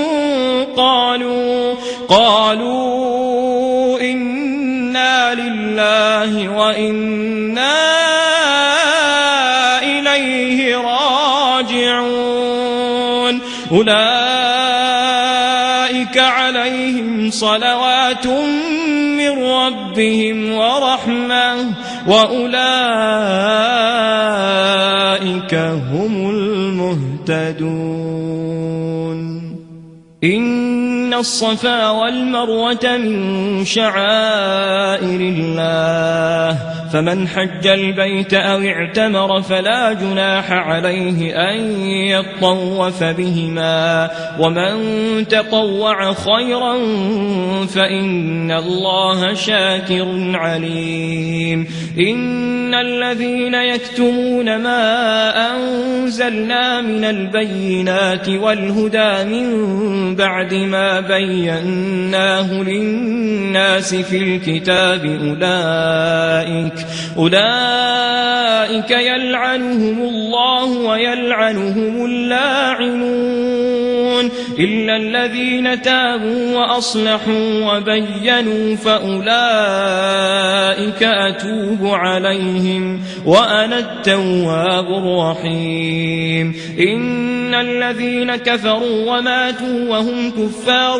قالوا قالوا إنا لله وإنا إليه راجعون أولئك عليهم صلوات من ربهم ورحمة وأولئك هم المهتدون إن الصفا والمروة من شعائر الله فمن حج البيت أو اعتمر فلا جناح عليه أن يطوف بهما ومن تطوع خيرا فإن الله شاكر عليم إن الذين يكتمون ما أنزلنا من البينات والهدى من بعد ما بيناه للناس في الكتاب أولئك أولئك يلعنهم الله ويلعنهم اللاعنون إلا الذين تابوا وأصلحوا وبينوا فأولئك أتوب عليهم وأنا التواب الرحيم إن الذين كفروا وماتوا وهم كفار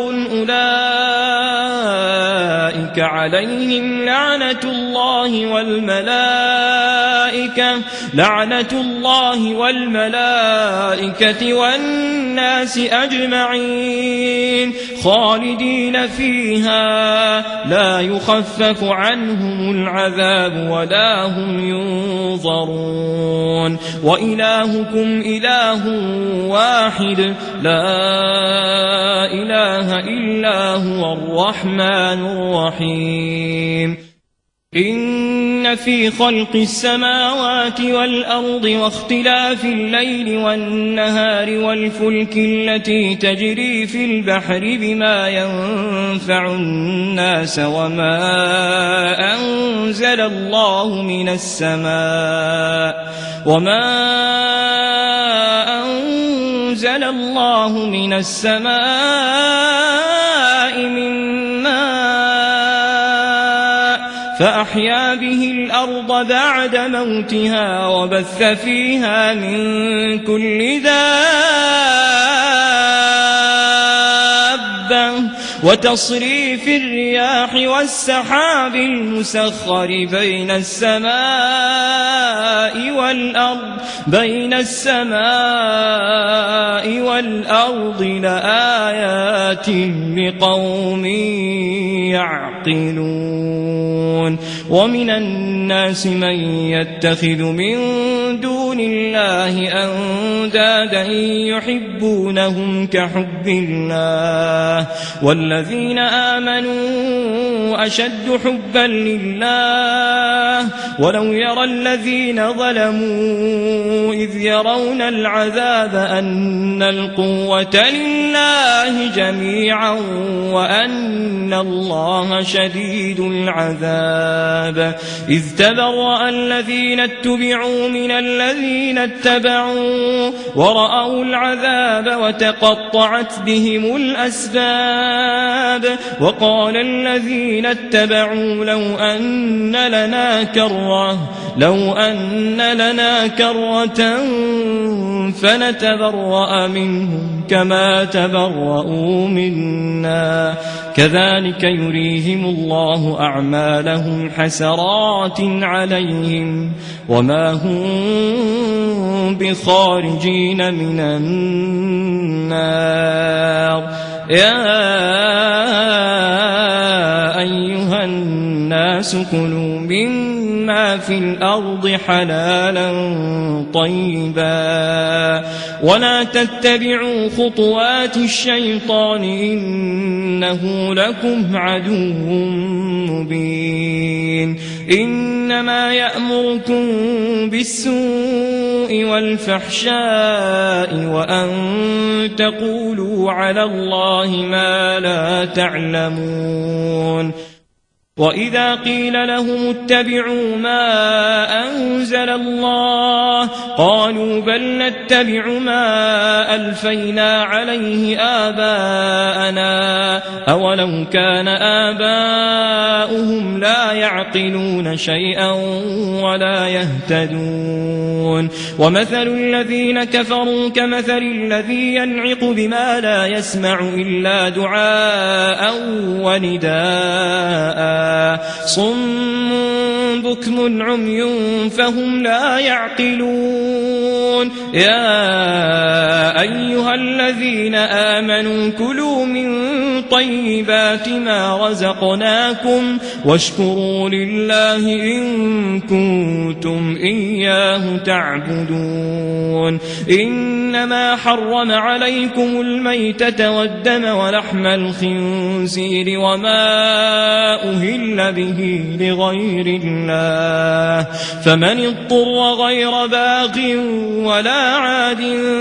أولئك عليهم لعنة الله والملائكة لعنة الله والملائكة والناس أجمعين خالدين فيها لا يخفف عنهم العذاب ولا هم ينظرون وإلهكم إله واحد لا إله إلا هو الرحمن الرحيم إن في خلق السماوات والأرض واختلاف الليل والنهار والفلك التي تجري في البحر بما ينفع الناس وما أنزل الله من السماء وما أنزل الله من السماء من فأحيا به الأرض بعد موتها وبث فيها من كل دابة وتصريف الرياح والسحاب المسخر بين السماء والأرض بين السماء والأرض لآيات لقوم يعقلون ومن الناس من يتخذ من دون الله أندادا يحبونهم كحب الله والذين آمنوا أشد حبا لله ولو يرى الذين ظلموا إذ يرون العذاب أن القوة لله جميعا وأن الله شديد العذاب إذ تبرأ الذين اتبعوا من الذين اتبعوا ورأوا العذاب وتقطعت بهم الأسباب وقال الذين اتبعوا لو أن لنا كرة لو أن لنا كرة فنتبرأ منهم كما تبرؤوا منا كذلك يريهم الله أعمالهم حسرات عليهم وما هم بخارجين من النار يا أيها الناس كلوا مما ما في الأرض حلالا طيبا ولا تتبعوا خطوات الشيطان إنه لكم عدو مبين إنما يأمركم بالسوء والفحشاء وأن تقولوا على الله ما لا تعلمون وإذا قيل لهم اتبعوا ما أنزل الله قالوا بل نتبع ما ألفينا عليه آباءنا أولو كان آباؤهم لا يعقلون شيئا ولا يهتدون ومثل الذين كفروا كمثل الذي ينعق بما لا يسمع إلا دعاء ونداء صم بكم عمي فهم لا يعقلون يا أيها الذين آمنوا كلوا من طيبات ما رزقناكم واشكروا لله إن كنتم إياه تعبدون إنما حرم عليكم الميتة والدم ولحم الخنزير وما أهل به لغير الله فمن اضطر غير باغ ولا عاد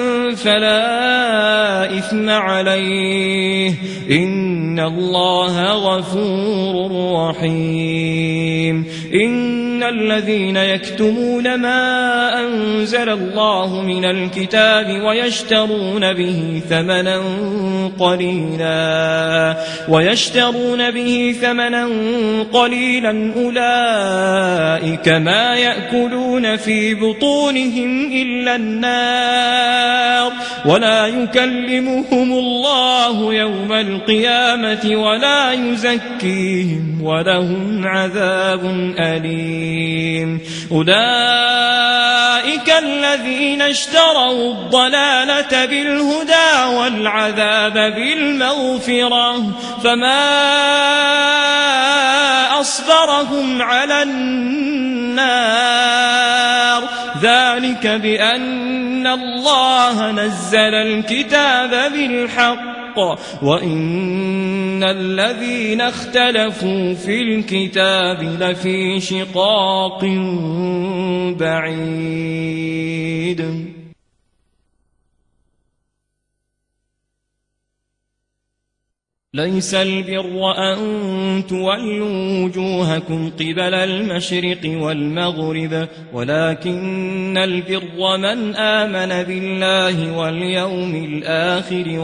فلا إثم عليه إن الله غفور رحيم إن الذين يكتمون ما أنزل الله من الكتاب ويشترون به ثمنا قليلا ويشترون به ثمنا قليلا أولئك ما يأكلون في بطونهم إلا النار ولا يكلمهم الله يوم القيامة ولا يزكيهم ولهم عذاب أليم أولئك الذين اشتروا الضلالة بالهدى والعذاب بالمغفرة فما أصبرهم على النار ذلك بأن الله نزل الكتاب بالحق وإن الذين اختلفوا في الكتاب لفي شقاق بعيد ليس البر أن تولوا وجوهكم قبل المشرق والمغرب ولكن البر من آمن بالله واليوم الآخر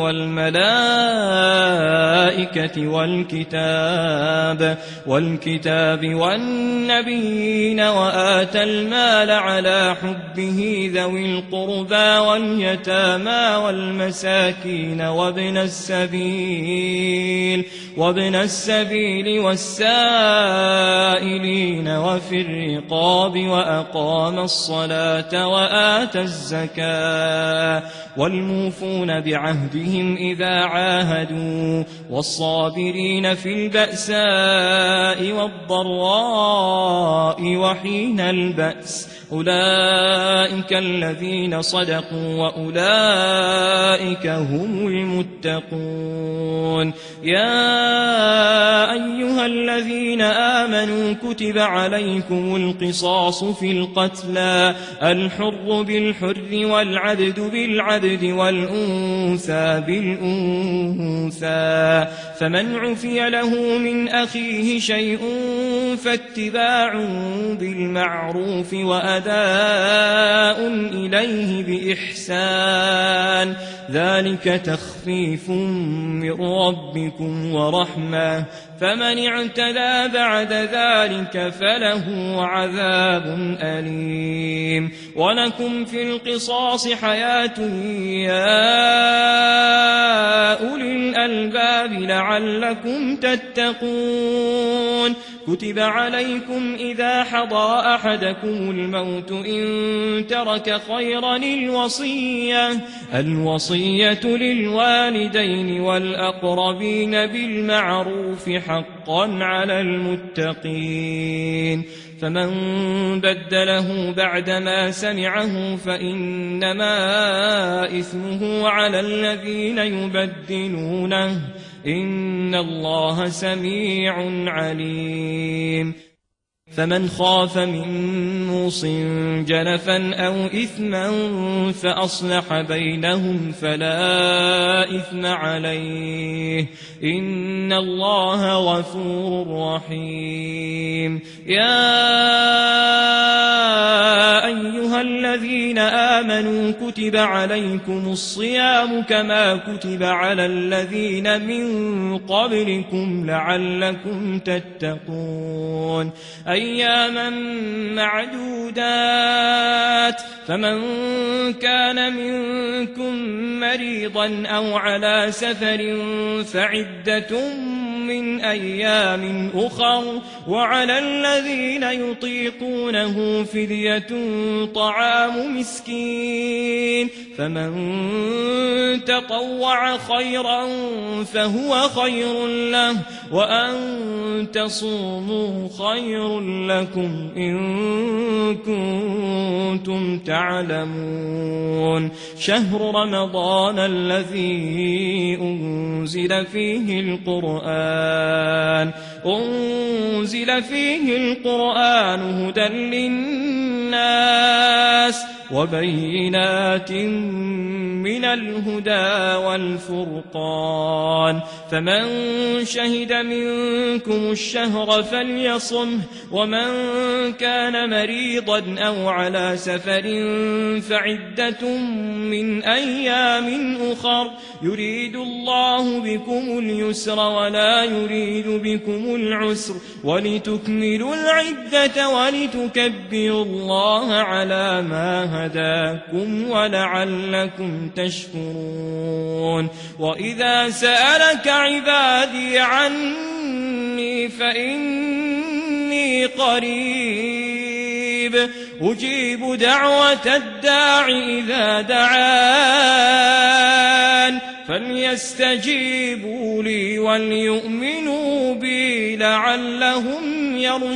والملائكة والكتاب والكتاب والنبيين وآتى المال على حبه ذوي القربى واليتامى والمساكين وابن السبيل وابن السبيل والسائلين وفي الرقاب وأقام الصلاة وآتى الزكاة والموفون بعهدهم إذا عاهدوا والصابرين في البأساء والضراء وحين البأس أولئك الذين صدقوا وأولئك هم المتقون يا أيها الذين آمنوا كتب عليكم القصاص في القتلى الحر بالحر والعبد بالعبد والأنثى بالأنثى فمن عفي له من أخيه شيء فاتباع بالمعروف وأداء إليه بإحسان ذلك تخفيف من ربكم ورحمة فمن اعتدى بعد ذلك فله عذاب أليم ولكم في القصاص حياة يا أولي الألباب الكتاب لعلكم تتقون كتب عليكم إذا حضر أحدكم الموت إن ترك خيرا الوصية الوصية للوالدين والأقربين بالمعروف حقا على المتقين فمن بدله بعدما سمعه فإنما إثمه على الذين يبدلونه إن الله سميع عليم فمن خاف من موص جنفا أو إثما فأصلح بينهم فلا إثم عليه إن الله غفور رحيم يا أيها الذين آمنوا كتب عليكم الصيام كما كتب على الذين من قبلكم لعلكم تتقون أياما معدودات فمن كان منكم مريضا أو على سفر فعدة من أيام أخر وعلى الذين يطيقونه فدية طعام مسكين فمن تطوع خيرا فهو خير له وأن تصوموا خير لكم إن كنتم تعلمون شهر رمضان الذي أنزل فيه القرآن أنزل فيه القرآن هدى للناس وبينات من الهدى والفرقان فمن شهد منكم الشهر فليصمه ومن كان مريضا أو على سفر فعدة من أيام أخر يريد الله بكم اليسر ولا يريد بكم العسر ولتكملوا العدة ولتكبروا الله على ما هداكم ولعلكم تشكرون وإذا سألك عبادي عني فإني قريب أجيب دعوة الداع إذا دعان فليستجيبوا لي وليؤمنوا بي لعلهم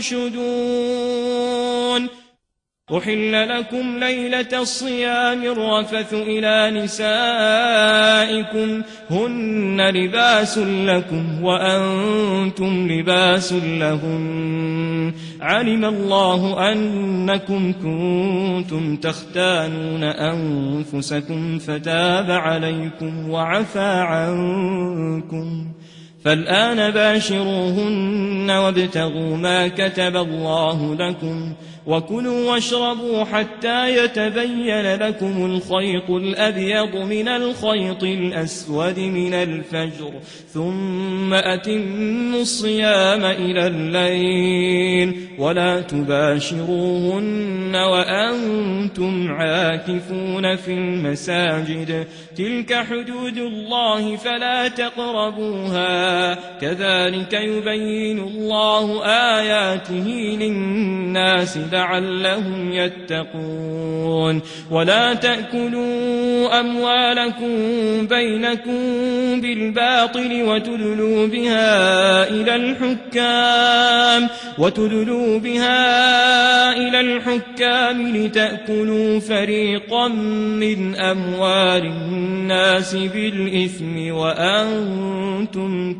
يرشدون أحل لكم ليلة الصيام الرفث إلى نسائكم هن لباس لكم وأنتم لباس لهن علم الله أنكم كنتم تختانون أنفسكم فتاب عليكم وعفى عنكم فالآن باشروهن وابتغوا ما كتب الله لكم وكلوا واشربوا حتى يتبين لكم الخيط الأبيض من الخيط الأسود من الفجر ثم أتموا الصيام إلى الليل ولا تباشروهن وأنتم عاكفون في المساجد تلك حدود الله فلا تقربوها كذلك يبين الله آياته للناس لعلهم يتقون ولا تأكلوا أموالكم بينكم بالباطل وتدلوا بها إلى الحكام وتدلوا بها إلى الحكام لتأكلوا فريقا من أموال الناس بالإثم وأنتم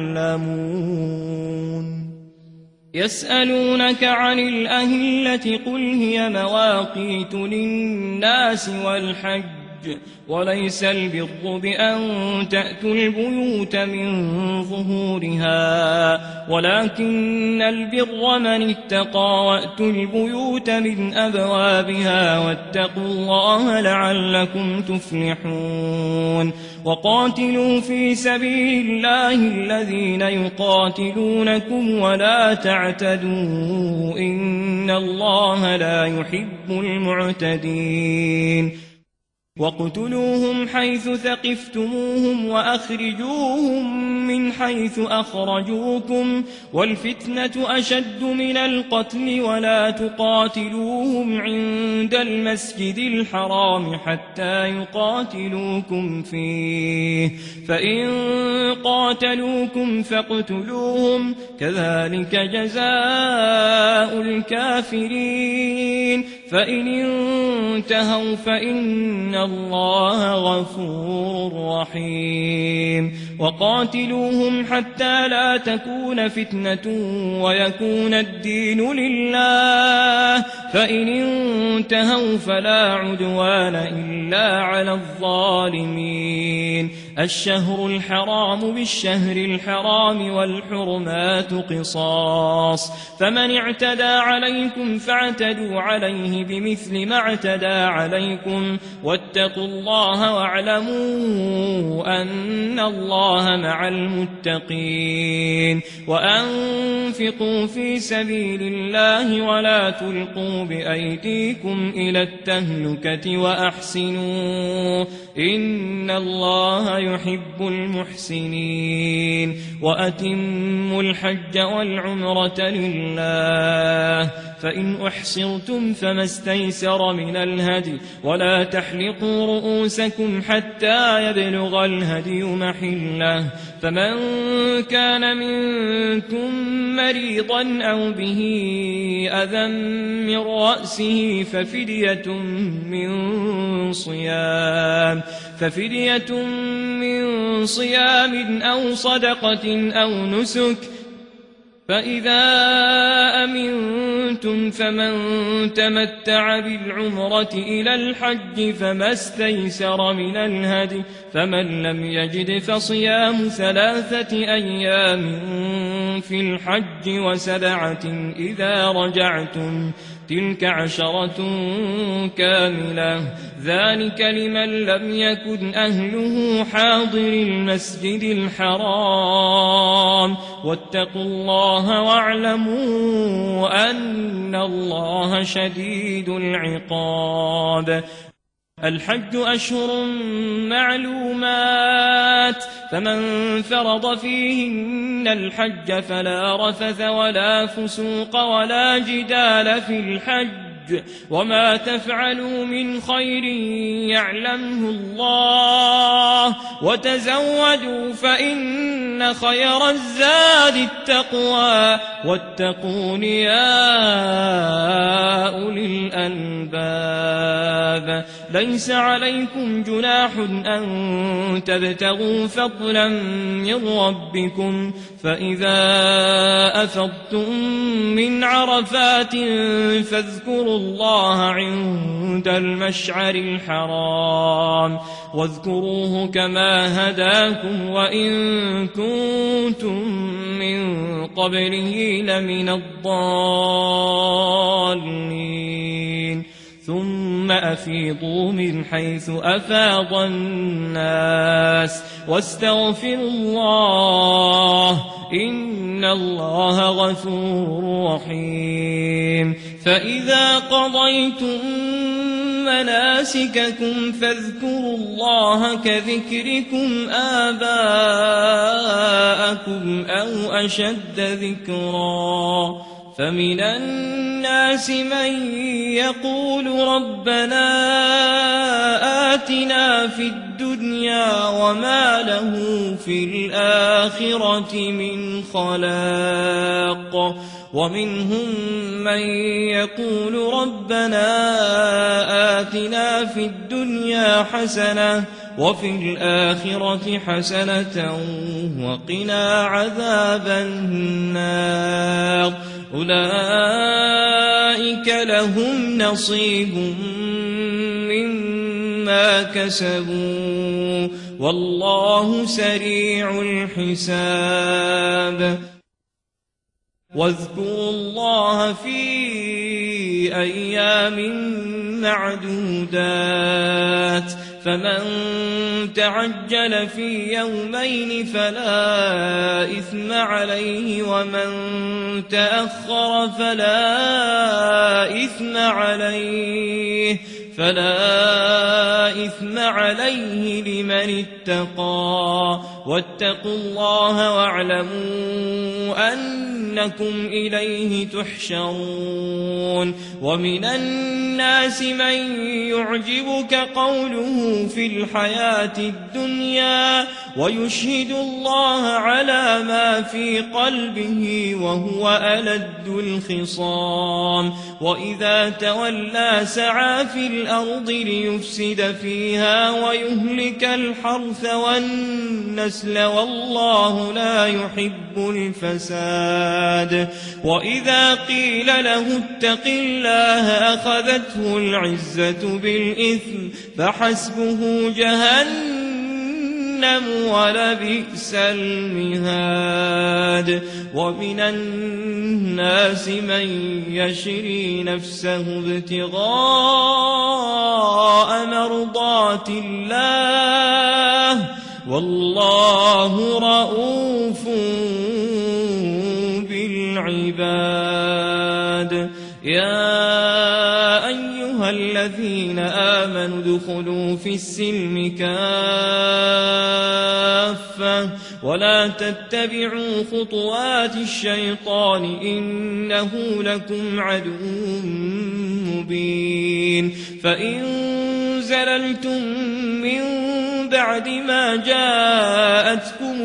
تعلمون يسألونك عن الأهلة قل هي مواقيت للناس والحج وليس البر بأن تأتوا البيوت من ظهورها ولكن البر من اتقى وأتوا البيوت من أبوابها واتقوا الله لعلكم تفلحون وقاتلوا في سبيل الله الذين يقاتلونكم ولا تعتدوا إن الله لا يحب المعتدين واقتلوهم حيث ثقفتموهم وأخرجوهم من حيث أخرجوكم والفتنة أشد من القتل ولا تقاتلوهم عند المسجد الحرام حتى يقاتلوكم فيه فإن قاتلوكم فاقتلوهم كذلك جزاء الكافرين فإن انتهوا فإن الله غفور رحيم وقاتلوهم حتى لا تكون فتنة ويكون الدين لله فإن انتهوا فلا عدوان إلا على الظالمين الشهر الحرام بالشهر الحرام والحرمات قصاص فمن اعتدى عليكم فاعتدوا عليه بمثل ما اعتدى عليكم واتقوا الله واعلموا أن الله مع المتقين وأنفقوا في سبيل الله ولا تلقوا بأيديكم إلى التهلكة وأحسنوا إن الله يحب المحسنين وأتموا الحج والعمرة لله فإن أحصرتم فما استيسر من الهدي ولا تحلقوا رؤوسكم حتى يبلغ الهدي محله فمن كان منكم مريضا أو به أذى من رأسه ففدية من صيام ففدية من صيام أو صدقة أو نسك فإذا أمنتم فمن تمتع بالعمرة إلى الحج فما استيسر من الهدي فمن لم يجد فصيام ثلاثة أيام في الحج وسبعة إذا رجعتم تلك عشرة كاملة ذلك لمن لم يكن أهله حاضر المسجد الحرام واتقوا الله واعلموا أن الله شديد العقاب الحج أشهر معلومات فمن فرض فيهن الحج فلا رفث ولا فسوق ولا جدال في الحج وما تفعلوا من خير يعلمه الله وتزودوا فإن خير الزاد التقوى واتقون يا أولي الألباب ليس عليكم جناح أن تبتغوا فضلا من ربكم فإذا أفضتم من عرفات فاذكروا الله عند المشعر الحرام واذكروه كما هداكم وإن كنتم من قبله لمن الضالين ثم أفيضوا من حيث أفاض الناس واستغفروا الله إن الله غفور رحيم فإذا قضيتم مناسككم فاذكروا الله كذكركم آباءكم أو أشد ذكرا فمن الناس من يقول ربنا آتنا في الدنيا وما له في الآخرة من خلاق ومنهم من يقول ربنا آتنا في الدنيا حسنة وفي الآخرة حسنة وقنا عذاب النار أولئك لهم نصيب مما كسبوا والله سريع الحساب واذكروا الله في أيام معدودات فمن تعجل في يومين فلا إثم عليه ومن تأخر فلا إثم عليه فلا إثم عليه لمن اتقى واتقوا الله واعلموا أنكم إليه تحشرون ومن الناس من يعجبك قوله في الحياة الدنيا ويشهد الله على ما في قلبه وهو ألد الخصام وإذا تولى سعى في الأرض ليفسد فيها ويهلك الحرث والنسل والله لا يحب الفساد وإذا قيل له اتق الله أخذته العزة بالإثم فحسبه جهنم ولبئس المهاد ومن الناس من يشري نفسه ابتغاء مرضات الله والله رؤوف بالعباد يا أيها الذين آمنوا ادخلوا في السلم كافة ولا تتبعوا خطوات الشيطان إنه لكم عدو مبين فإن زللتم من بعد ما جاءتكم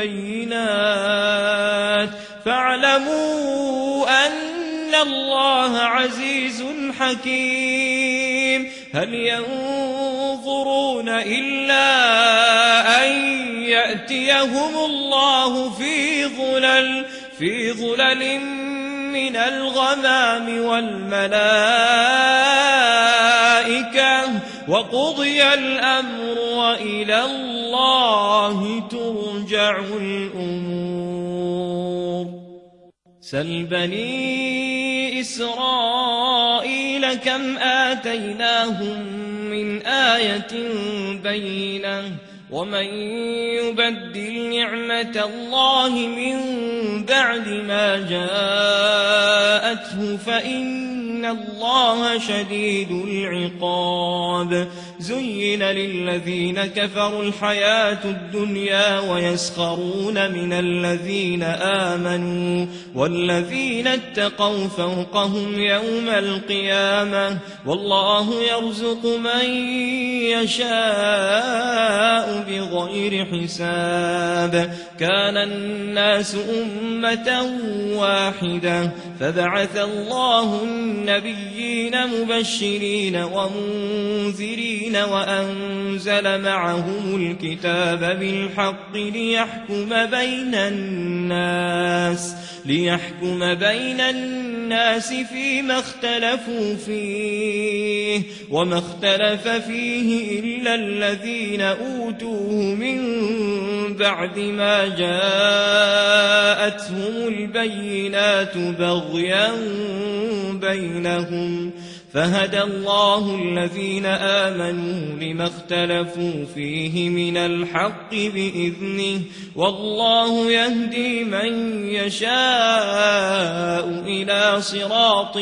البينات فاعلموا أن الله عزيز حكيم هل ينظرون إلا أن يأتيهم الله في ظلل في ظلل من الغمام والملائكة وقضي الأمر وإلى الله ترجع الأمور سل بني إسرائيل كم آتيناهم من آية بينة ومن يبدل نعمة الله من بعد ما جاءته فإن الله شديد العقاب زين للذين كفروا الحياة الدنيا ويسخرون من الذين آمنوا والذين اتقوا فوقهم يوم القيامة والله يرزق من يشاء بغير حساب كان الناس أمة واحدة فبعث الله النبيين مبشرين ومنذرين وأنزل معهم الكتاب بالحق ليحكم بين الناس ليحكم بين الناس فيما اختلفوا فيه وما اختلف فيه إلا الذين أوتوه من بعد ما جاءتهم البينات بغيا بينهم فهدى الله الذين آمنوا لما اختلفوا فيه من الحق بإذنه والله يهدي من يشاء إلى صراط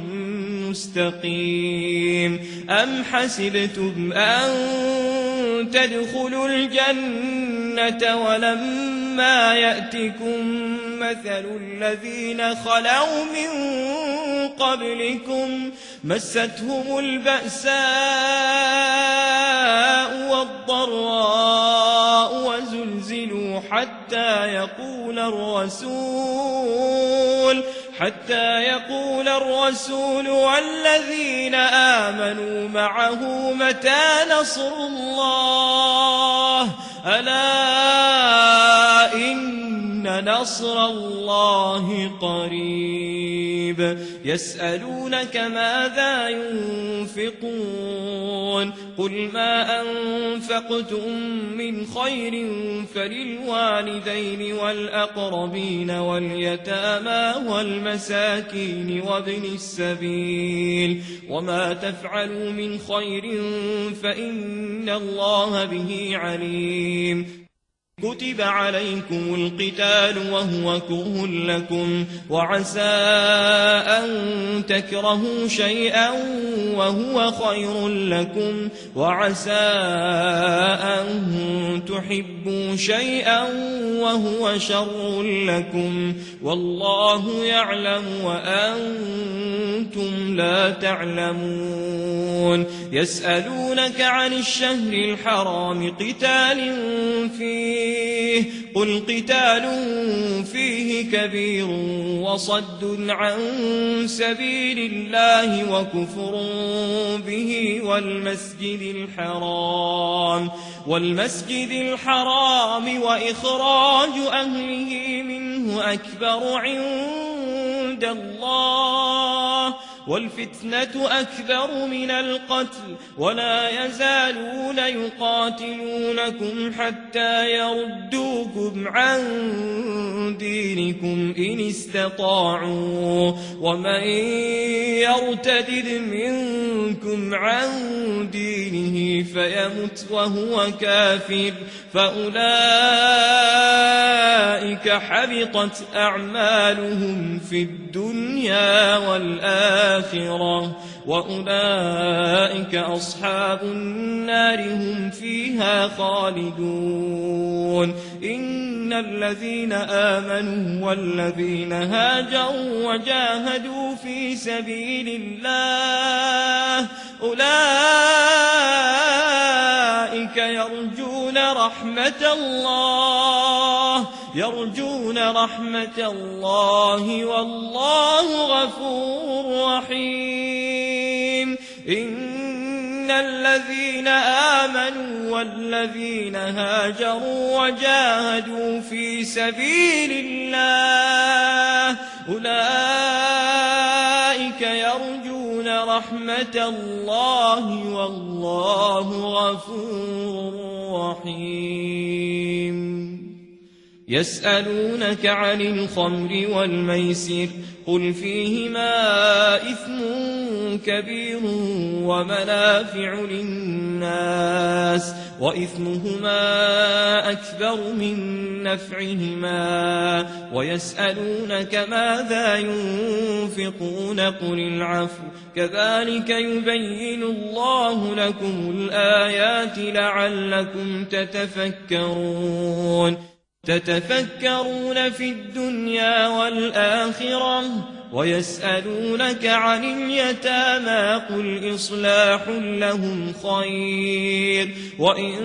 مستقيم أم حسبتم أن تدخلوا الجنة ولما يأتكم مثل الذين خلوا من قبلكم مستهم البأساء والضراء وزلزلوا حتى يقول الرسول حتى يقول الرسول والذين آمنوا معه متى نصر الله ألا إن نصر الله قريب يسألونك ماذا ينفقون قل ما أنفقتم من خير فللوالدين والأقربين واليتامى والمساكين وابن السبيل وما تفعلوا من خير فإن الله به عليم كتب عليكم القتال وهو كره لكم وعسى أن تكرهوا شيئا وهو خير لكم وعسى أن تحبوا شيئا وهو شر لكم والله يعلم وأنتم لا تعلمون. يسألونك عن الشهر الحرام قتال فيه قل قتال فيه كبير وصد عن سبيل الله وكفر به والمسجد الحرام والمسجد الحرام وإخراج أهله منه أكبر عند الله والفتنة أكبر من القتل ولا يزالون يقاتلونكم حتى يردوكم عن دينكم إن استطاعوا ومن يرتد منكم عن دينه فيمت وهو كافر فأولئك حبطت أعمالهم في الدنيا والآخرة وأولئك أصحاب النار هم فيها خالدون. إن الذين آمنوا والذين هاجروا وجاهدوا في سبيل الله أولئك يرجون رحمة الله يرجون رحمة الله والله غفور رحيم. إن الذين آمنوا والذين هاجروا وجاهدوا في سبيل الله أولئك يرجون رحمة الله والله غفور رحيم. يسألونك عن الخمر والميسر قل فيهما إثم كبير ومنافع للناس وإثمهما أكبر من نفعهما ويسألونك ماذا ينفقون قل العفو كذلك يبين الله لكم الآيات لعلكم تتفكرون تتفكرون في الدنيا والآخرة. ويسألونك عن اليتامى قل إصلاح لهم خير وإن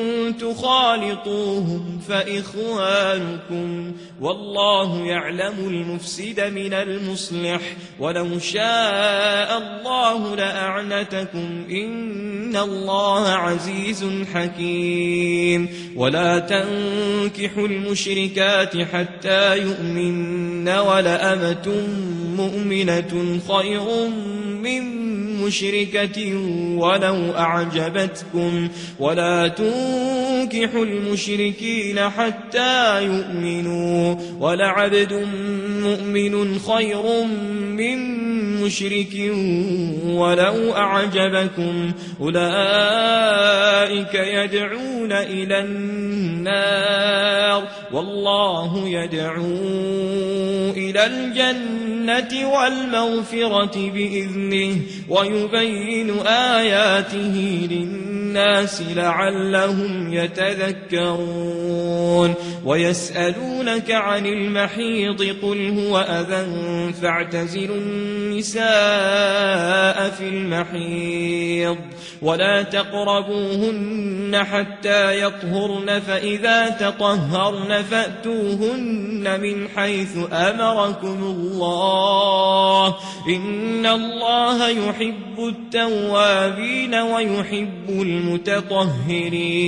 تخالطوهم فإخوانكم والله يعلم المفسد من المصلح ولو شاء الله لأعنتكم إن الله عزيز حكيم. ولا تنكحوا المشركات حتى يؤمن ولأمة مؤمنة خير من مشركة ولو أعجبتكم ولا تنكحوا المشركين حتى يؤمنوا ولعبد مؤمن خير من مشرك ولو أعجبكم أولئك يدعون إلى النار والله يدعو إلى الجنة والمغفرة بإذنه ويبين آياته للناس لعلهم يتذكرون. ويسألونك عن المحيض قل هو أذى فاعتزلوا النساء في المحيض ولا تقربوهن حتى يطهرن فإذا تطهرن فأتوهن من حيث أمركم الله إن الله يحب التوابين ويحب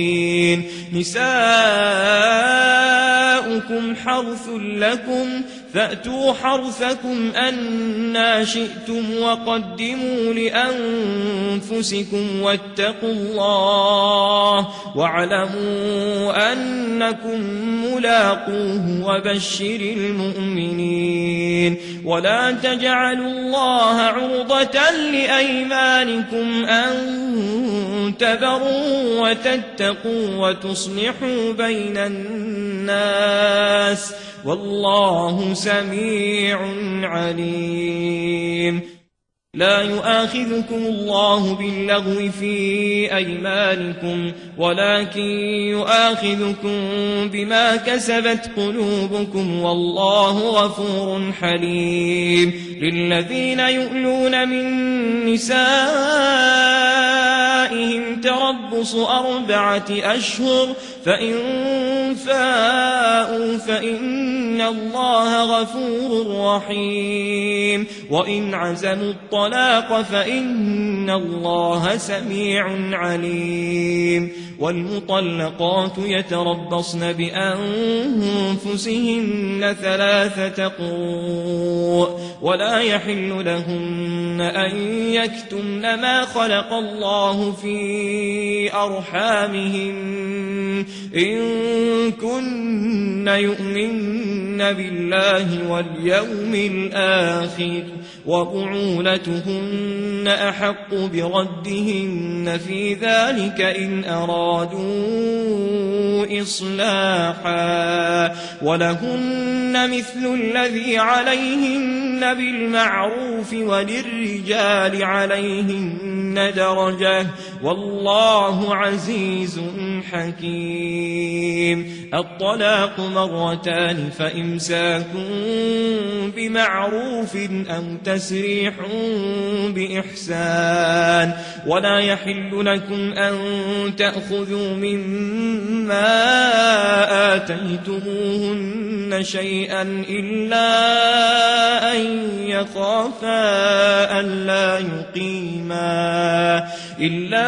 المتطهرين. نساؤكم حرث لكم فأتوا حرثكم أنا شئتم وقدموا لأنفسكم واتقوا الله واعلموا أنكم ملاقوه وبشر المؤمنين ولا تجعلوا الله عرضة لأيمانكم أن تبروا وتتقوا وتصلحوا بين الناس والله سميع عليم. لا يؤاخذكم الله باللغو في أيمانكم ولكن يؤاخذكم بما كسبت قلوبكم والله غفور حليم. للذين يؤلون من نسائهم تربص أربعة أشهر فإن فاءوا فإن الله غفور رحيم. وإن عزموا الطلاق فإن الله سميع عليم. والمطلقات يتربصن بأنفسهن ثلاثة قروء ولا يحل لهن أن يكتمن ما خلق الله في أرحامهن إن كن يؤمن بالله واليوم الآخر وبعولتهن أحق بردهن في ذلك إن أرادوا إصلاحا ولهن مثل الذي عليهن بالمعروف وللرجال عليهن درجة والله عزيز حكيم. الطلاق مرتان فإمساك بمعروف أو تسريح بإحسان ولا يحل لكم أن تأخذوا مما آتيتموهن شيئا إلا أن يخافا ألا يقيما إلا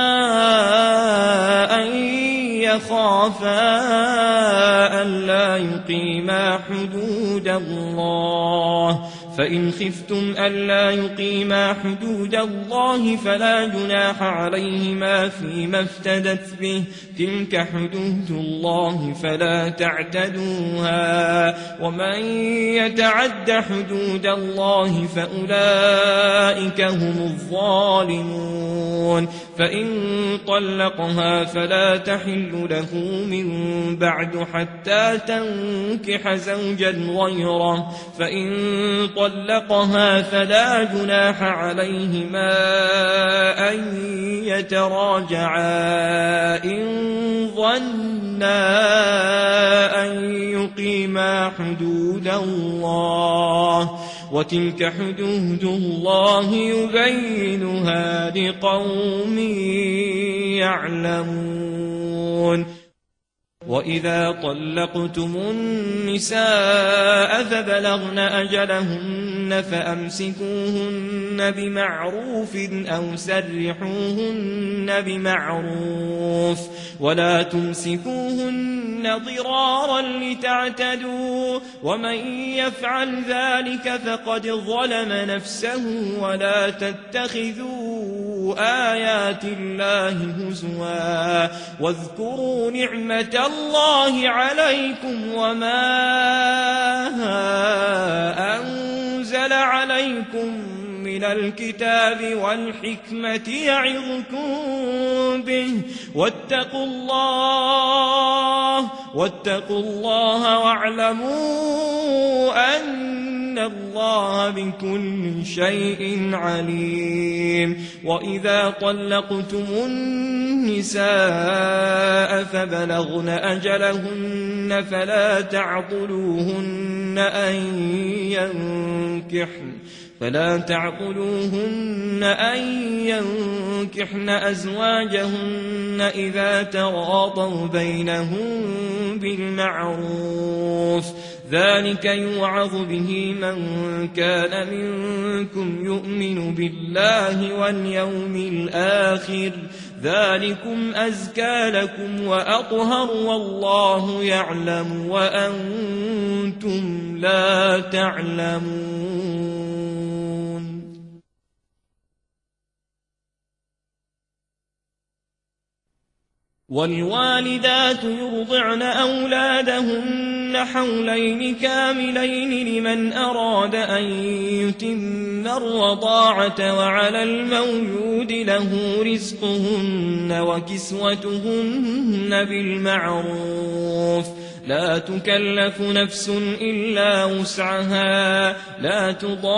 أن يخافا ألا يقيما حدود الله فإن خفتم ألا يقيما حدود الله فلا جناح عليهما فيما افتدت به تلك حدود الله فلا تعتدوها ومن يتعد حدود الله فأولئك هم الظالمون. فإن طلقها فلا تحل له من بعد حتى تنكح زوجا غيره فإن طلقها فلا جناح عليهما أن يتراجعا إن ظنا أن يقيما حدود الله وتلك حدود الله يبينها لقوم يعلمون. وإذا طلقتم النساء فبلغن أجلهن فأمسكوهن بمعروف أو سرحوهن بمعروف ولا تمسكوهن ضرارا لتعتدوا ومن يفعل ذلك فقد ظلم نفسه ولا تتخذوا آيات الله هزوا واذكروا نعمة الله عليكم وما أنزل عليكم من الكتاب والحكمة يعظكم به واتقوا الله واتقوا الله واعلموا أن الله بكل شيء عليم. وإذا طلقتم النساء فبلغن أجلهن فلا تعضلوهن أن ينكحن فلا تعقلوهن أن ينكحن أزواجهن إذا تراضوا بينهم بالمعروف ذلك يوعظ به من كان منكم يؤمن بالله واليوم الآخر ذلكم أزكى لكم وأطهر والله يعلم وأنتم لا تعلمون. والوالدات يرضعن أولادهن حولين كاملين لمن أراد أن يتم الرضاعة وعلى المولود له رزقهن وكسوتهن بالمعروف لا تكلف نفس إلا وسعها لا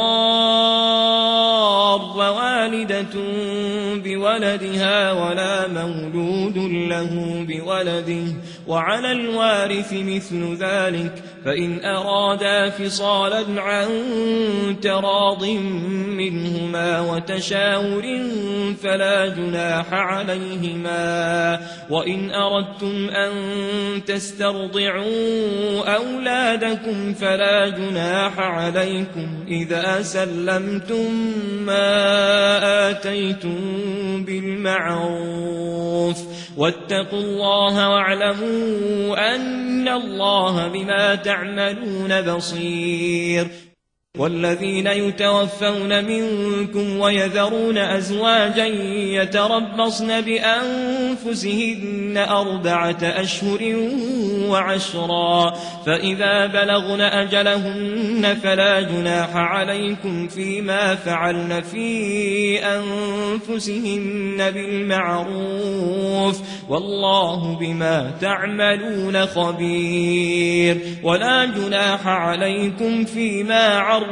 تضار والدة بولدها ولا مولود له بولده وعلى الوارث مثل ذلك فإن أرادا فصالا عن تراض منهما وتشاور فلا جناح عليهما وإن أردتم أن تسترضعوا أولادكم فلا جناح عليكم إذا سلمتم ما آتيتم بالمعروف واتقوا الله واعلموا أن الله بما تعملون بصير. والذين يتوفون منكم ويذرون أزواجا يتربصن بأنفسهن أربعة أشهر وعشرا فإذا بلغن أجلهن فلا جناح عليكم فيما فعلن في أنفسهن بالمعروف والله بما تعملون خبير. ولا جناح عليكم فيما عرضتم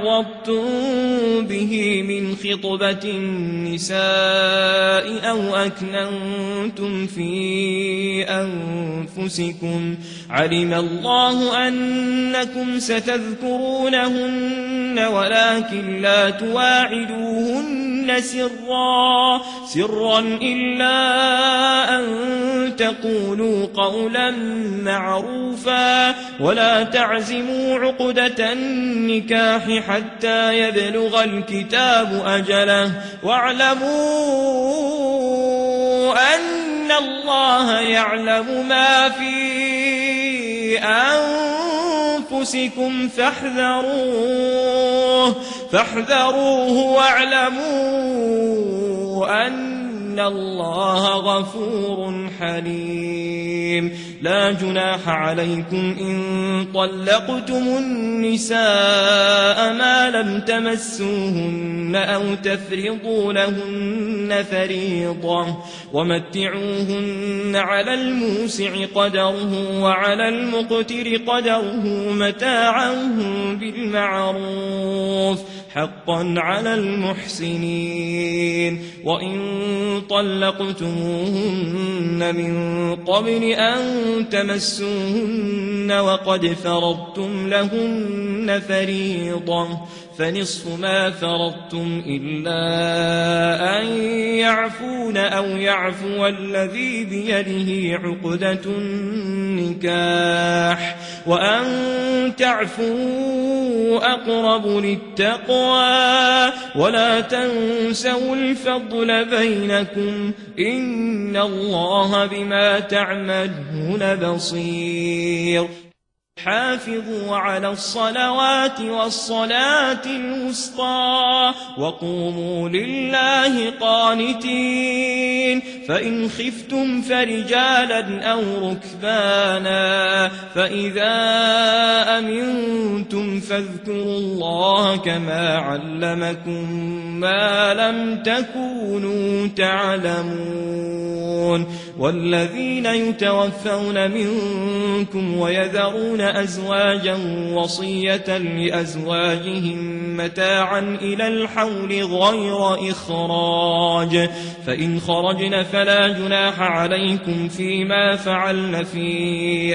به من خطبة النساء أو أكننتم في أنفسكم علم الله أنكم ستذكرونهن ولكن لا تواعدوهن سرا سرا إلا أن تقولوا قولا معروفا ولا تعزموا عقدة النكاح حتى يبلغ الكتاب أجله واعلموا أن الله يعلم ما في أنفسكم فاحذروه فاحذروه واعلموا أن الله غفور حليم. لا جناح عليكم إن طلقتم النساء ما لم تمسوهن أو تفرضوا لهن فريضة ومتعوهن على الموسع قدره وعلى المقتر قدره متاعا بالمعروف حقا على المحسنين. وإن طلقتموهن من قبل أن تمسوهن وقد فرضتم لهن فريضة فنصف ما فرضتم إلا أن يعفون أو يعفو الذي بيده عقدة النكاح وأن تعفوا أقرب للتقوى ولا تنسوا الفضل بينكم إن الله بما تعملون بصير. حافظوا على الصلوات والصلاة الوسطى وقوموا لله قانتين فإن خفتم فرجالا أو ركبانا فإذا أمنتم فاذكروا الله كما علمكم ما لم تكونوا تعلمون. والذين يتوفون منكم ويذرون أزواجا وصية لأزواجهم متاعا إلى الحول غير إخراج فإن خرجن فلا جناح عليكم فيما فعلن في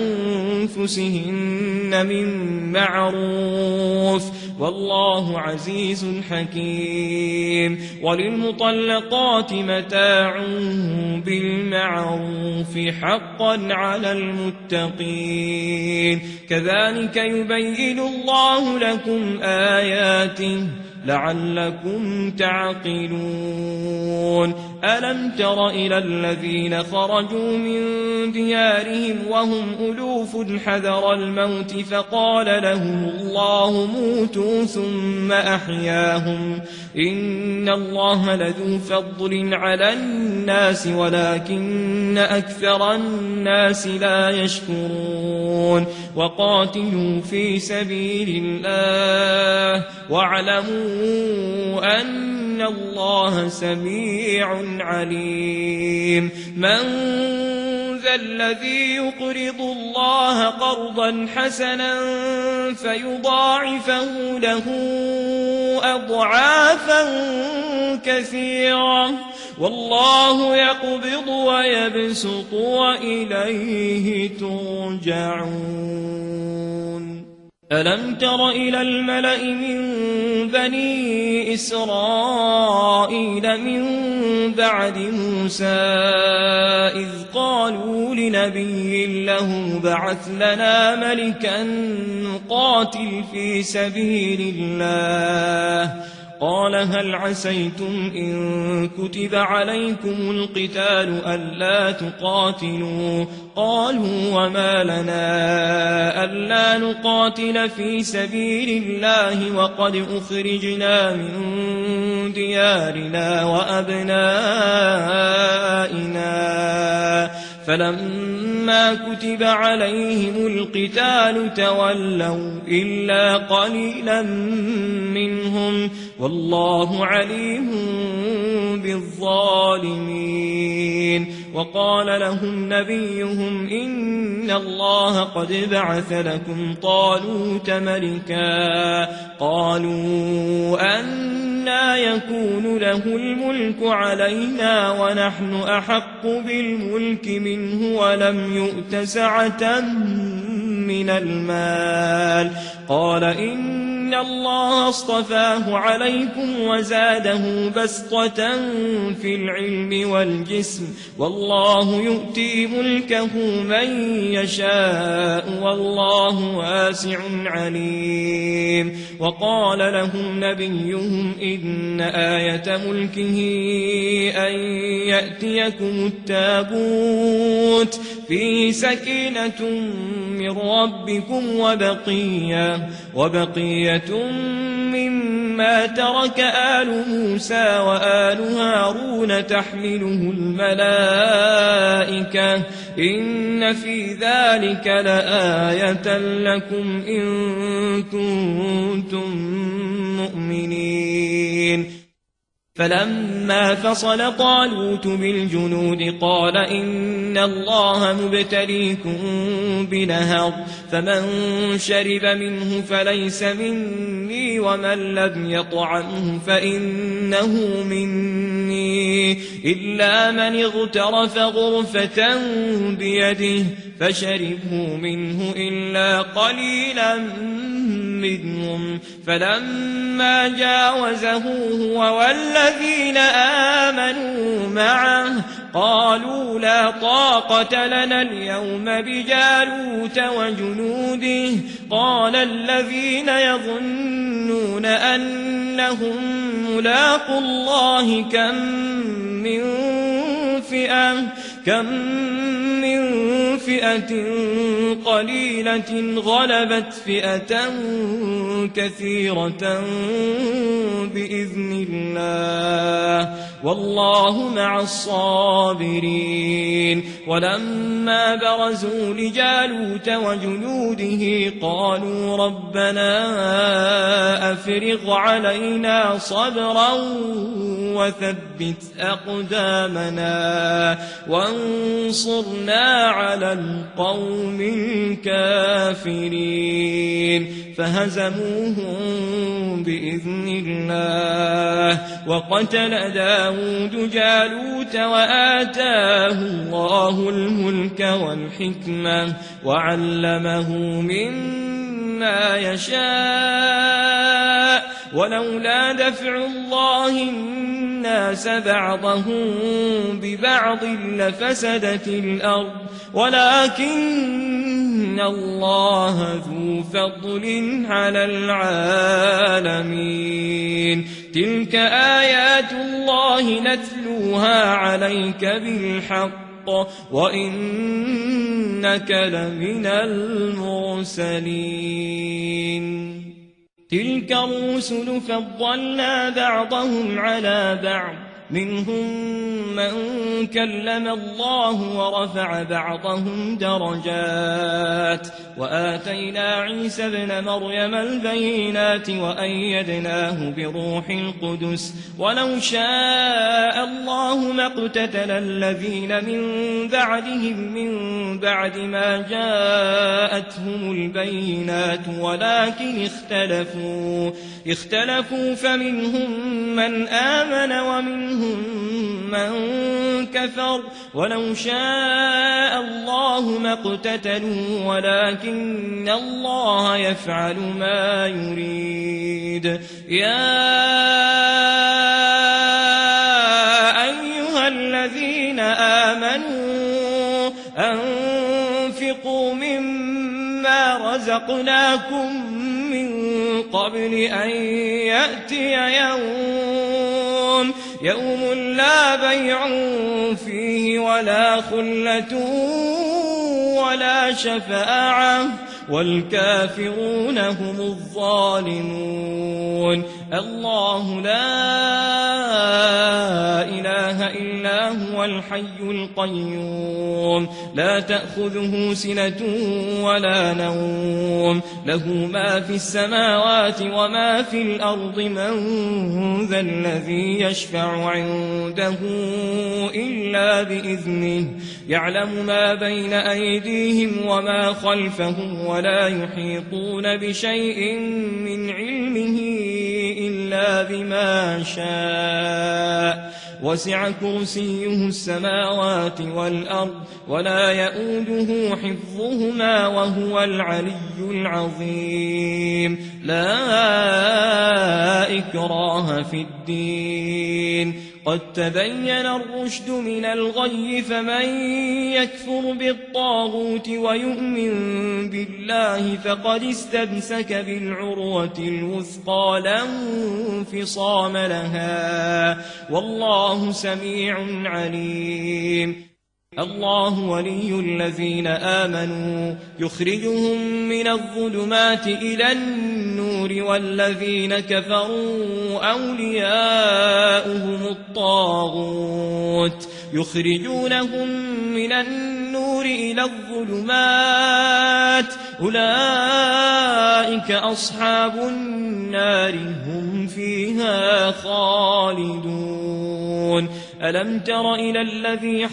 أنفسهن من معروف والله عزيز حكيم. وللمطلقات متاع بالمعروف حقا على المتقين كذلك يبين الله لكم آياته لعلكم تعقلون. ألم تر إلى الذين خرجوا من ديارهم وهم ألوف حذر الموت فقال لهم الله موتوا ثم أحياهم إن الله لذو فضل على الناس ولكن أكثر الناس لا يشكرون وقاتلوا في سبيل الله واعلموا أن الله سميع عليم من ذا الذي يقرض الله قرضا حسنا فيضاعفه له أضعافا كثيرة والله يقبض ويبسط وإليه ترجعون ألم تر إلى الملأ من بني إسرائيل من بعد موسى إذ قالوا لنبي له بعث لنا ملكا نقاتل في سبيل الله قال هل عسيتم إن كتب عليكم القتال ألا تقاتلوا قالوا وما لنا ألا نقاتل في سبيل الله وقد أخرجنا من ديارنا وأبنائنا فلما كتب عليهم القتال تولوا إلا قليلا منهم والله عليم بالظالمين وقال لهم نبيهم إن الله قد بعث لكم طالوت ملكا قالوا أنى يكون له الملك علينا ونحن أحق بالملك منه ولم يؤت سعة من المال قال إن الله اصطفاه عليكم وزاده بسطة في العلم والجسم والله يؤتي ملكه من يشاء والله واسع عليم وقال لهم نبيهم إن آية ملكه أن يأتيكم التابوت فيه سكينة من ربكم وبقية وبقية مما ترك آل موسى وآل هارون تحمله الملائكة إن في ذلك لآية لكم إن كنتم مؤمنين فلما فصل طالوت بالجنود قال إن الله مبتليكم بنهر فمن شرب منه فليس مني ومن لم يطعمه فإنه مني إلا من اغترف غرفة بيده فشربوا منه إلا قليلا منهم فلما جاوزه هو والذين آمنوا معه قالوا لا طاقة لنا اليوم بجالوت وجنوده قال الذين يظنون أنهم ملاقوا الله كم من فئة كم من فئة قليلة غلبت فئة كثيرة بإذن الله والله مع الصابرين ولما برزوا لجالوت وجنوده قالوا ربنا أفرغ علينا صبرا وثبت أقدامنا وانصرنا على القوم الكافرين فهزموهم بإذن الله وقتل داود جالوت وآتاه الله الملك والحكمة وعلمه مما يشاء ولولا دفع الله الناس بعضهم ببعض لفسدت الأرض ولكن ولكن الله ذو فضل على العالمين تلك آيات الله نتلوها عليك بالحق وإنك لمن المرسلين تلك الرسل فضلنا بعضهم على بعض منهم من كلم الله ورفع بعضهم درجات وآتينا عيسى ابن مريم البينات وأيدناه بروح القدس ولو شاء الله ما اقتتل الذين من بعدهم من بعد ما جاءتهم البينات ولكن اختلفوا اختلفوا فمنهم من آمن ومنهم من كفر ولو شاء الله ما اقتتلوا ولكن الله يفعل ما يريد يا أيها الذين آمنوا أنفقوا مما رزقناكم من قبل أن يأتي يوم يوم لا بيع فيه ولا خلة ولا شفاعة والكافرون هم الظالمون الله لا إله إلا هو الحي القيوم لا تأخذه سنة ولا نوم له ما في السماوات وما في الأرض من ذا الذي يشفع عنده إلا بإذنه يعلم ما بين أيديهم وما خلفهم ولا يحيطون بشيء من علمه إلا بما شاء وسع كرسيه السماوات والأرض ولا يؤوده حفظهما وهو العلي العظيم لا إكراه في الدين قد تبين الرشد من الغي فمن يكفر بالطاغوت ويؤمن بالله فقد استمسك بالعروة الوثقى لا انفصام لها والله سميع عليم الله ولي الذين آمنوا يخرجهم من الظلمات إلى النور والذين كفروا أولياؤهم الطاغوت يخرجونهم من النور إلى الظلمات أولئك أصحاب النار هم فيها خالدون ألم تر إلى الذي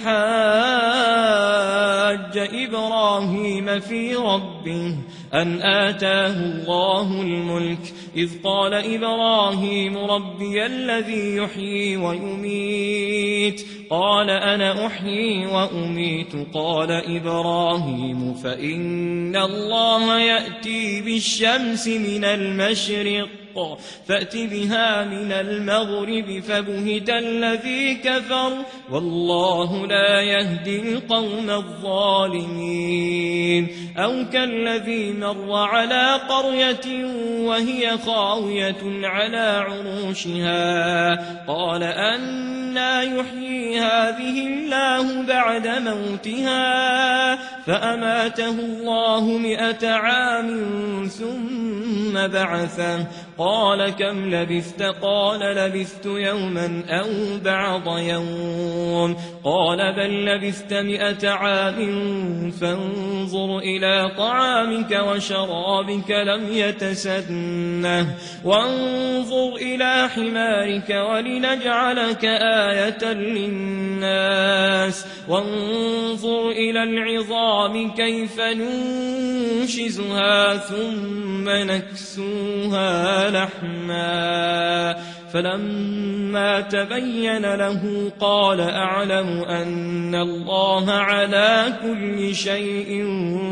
حاج إبراهيم في ربه أن آتاه الله الملك إذ قال إبراهيم ربي الذي يحيي ويميت قال أنا أحيي وأميت قال إبراهيم فإن الله يأتي بالشمس من المشرق فأت بها من المغرب فبهت الذي كفر والله لا يهدي القوم الظالمين أو كالذي مر على قرية وهي خاوية على عروشها قال أنى يحيي هذه الله بعد موتها فأماته الله مئة عام ثم بعثه قال كم لبثت قال لبثت يوما أو بعض يوم قال بل لبثت مئة عام فانظر إلى طعامك وشرابك لم يتسنه وانظر إلى حمارك ولنجعلك آية للناس وانظر إلى العظام كيف ننشزها ثم نكسوها لحما فلما تبين له قال أعلم أن الله على كل شيء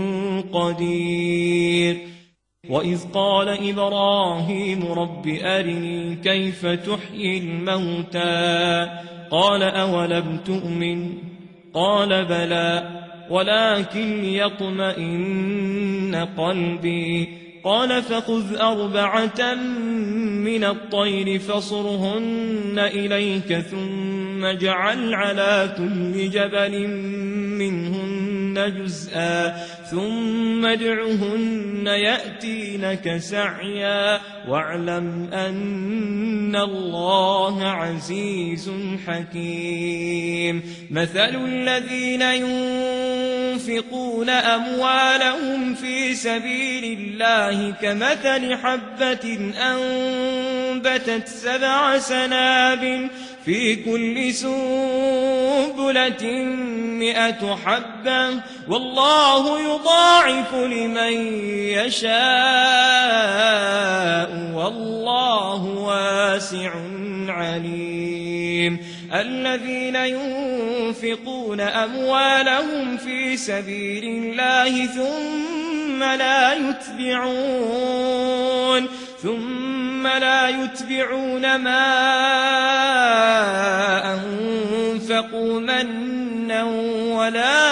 قدير وإذ قال إبراهيم رب أرني كيف تحيي الموتى قال أولم تؤمن قال بلى ولكن ليطمئن قلبي. قال فخذ أربعة من الطير فصرهن إليك ثم اجعل على كل جبل منهن جزءا ثم ادعهن يأتينك سعيا واعلم أن الله عزيز حكيم. مثل الذين ينفقون أموالهم في سبيل الله كمثل حبة أنبتت سبع سنابل في كل سنبلة مئة حبة والله يضاعف لمن يشاء والله واسع عليم. الذين ينفقون أموالهم في سبيل الله ثم لا يتبعون ثم لا يتبعون ما أنفقوا منا ولا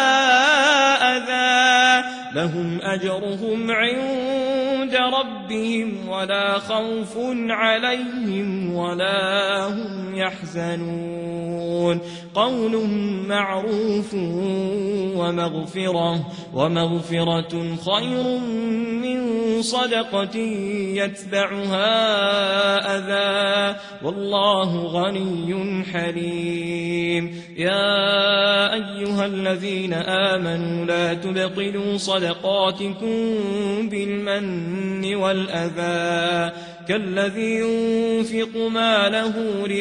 أذى لهم أجرهم عند ربهم ولا خوف عليهم ولا هم يحزنون. قول معروف ومغفرة ومغفرة خير من صدقة يتبعها أذى والله غني حليم. يا أيها الذين آمنوا لا تبطلوا صدقاتكم بالمن والأذى كالذي ينفق ماله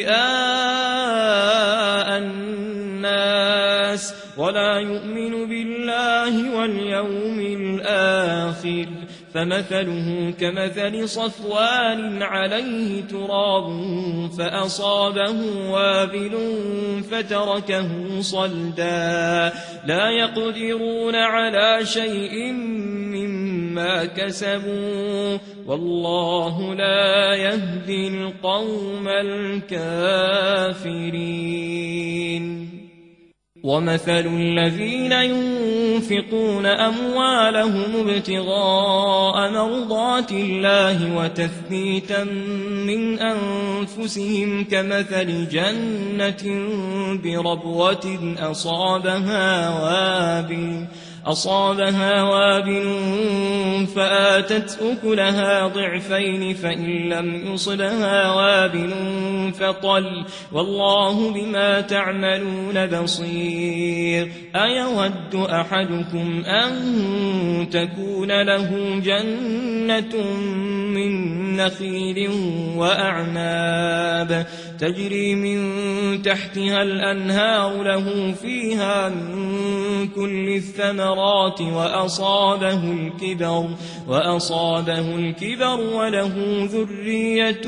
رئاء الناس ولا يؤمن بالله واليوم الآخر فمثله كمثل صفوان عليه تراب فأصابه وابل فتركه صلدا لا يقدرون على شيء مما كسبوا والله لا يهدي القوم الكافرين. ومثل الذين ينفقون أموالهم ابتغاء مرضات الله وتثبيتا من أنفسهم كمثل جنة بربوة أصابها وابل أصابها وابل فآتت أكلها ضعفين فإن لم يصبها وابل فطل والله بما تعملون بصير. أيود أحدكم أن تكون له جنة من نخيل وأعناب تجري من تحتها الأنهار له فيها من كل الثمرات وأصابه الكبر وأصابه الكبر وله ذرية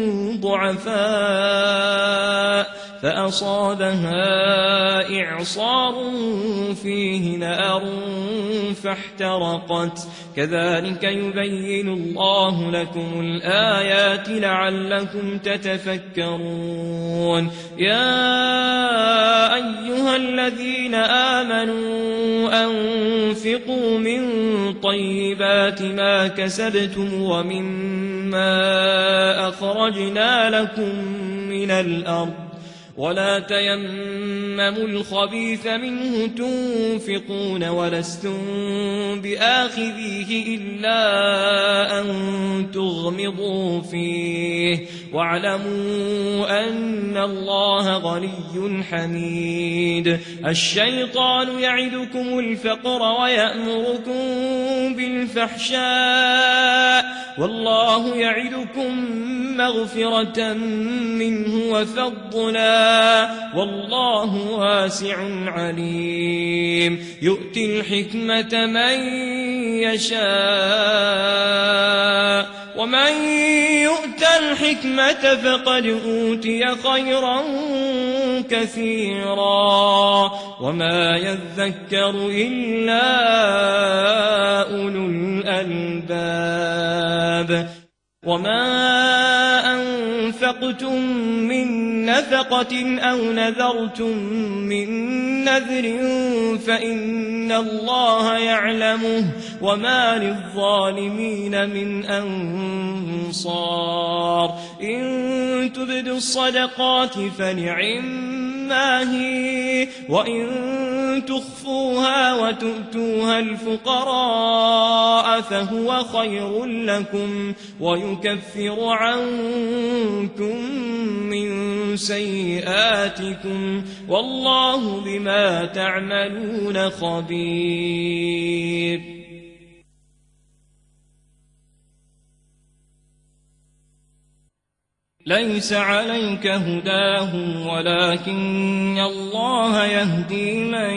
ضعفاء فأصابها إعصار فيه نار فاحترقت كذلك يبين الله لكم الآيات لعلكم تتفكرون. يا أيها الذين آمنوا أنفقوا من طيبات ما كسبتم ومما أخرجنا لكم من الأرض ولا تيمموا الخبيث منه تنفقون ولستم بآخذيه إلا أن تغمضوا فيه واعلموا أن الله غني حميد. الشيطان يعدكم الفقر ويأمركم بالفحشاء والله يعدكم مغفرة منه وفضلا والله واسع عليم. يؤتي الحكمة من يشاء ومن يؤت الحكمة فقد أوتي خيرا كثيرا وما يذكر إلا أولو الألباب. وما أنفقتم أنفقتم من نفقة أو نذرتم من نذر فإن الله يعلمه وما للظالمين من أنصار إن تبدوا الصدقات فنعما هي وإن تخفوها وتؤتوها الفقراء فهو خير لكم ويكفر عنكم من سيئاتكم والله بما تعملون خبير. ليس عليك هداهم ولكن الله يهدي من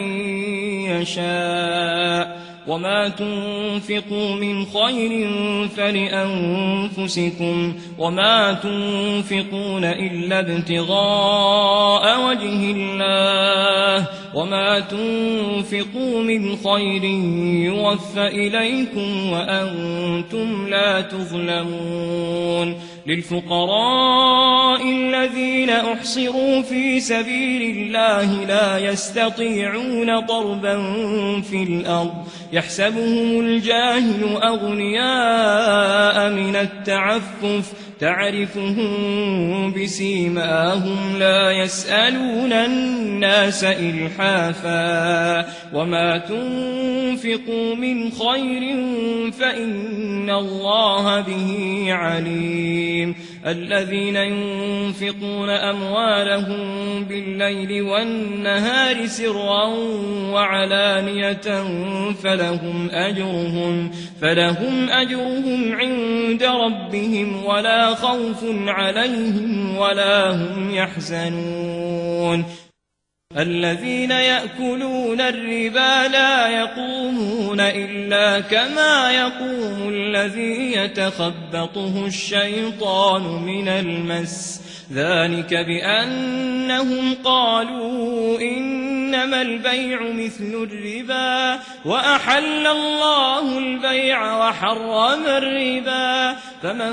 يشاء وما تنفقوا من خير فلأنفسكم وما تنفقون إلا ابتغاء وجه الله وما تنفقوا من خير يوفى إليكم وأنتم لا تظلمون. للفقراء الذين أحصروا في سبيل الله لا يستطيعون ضربا في الأرض يحسبهم الجاهل أغنياء من التعفف تعرفهم بسيماهم لا يسألون الناس إلحافا وما تنفقوا من خير فإن الله به عليم. الذين ينفقون أموالهم بالليل والنهار سرا وعلانية فلهم أجرهم فلهم أجرهم عند ربهم ولا خوف عليهم ولا هم يحزنون. الذين يأكلون الربا لا يقومون إلا كما يقوم الذي يتخبطه الشيطان من المس ذلك بأنهم قالوا إنما البيع مثل الربا وأحل الله البيع وحرم الربا فمن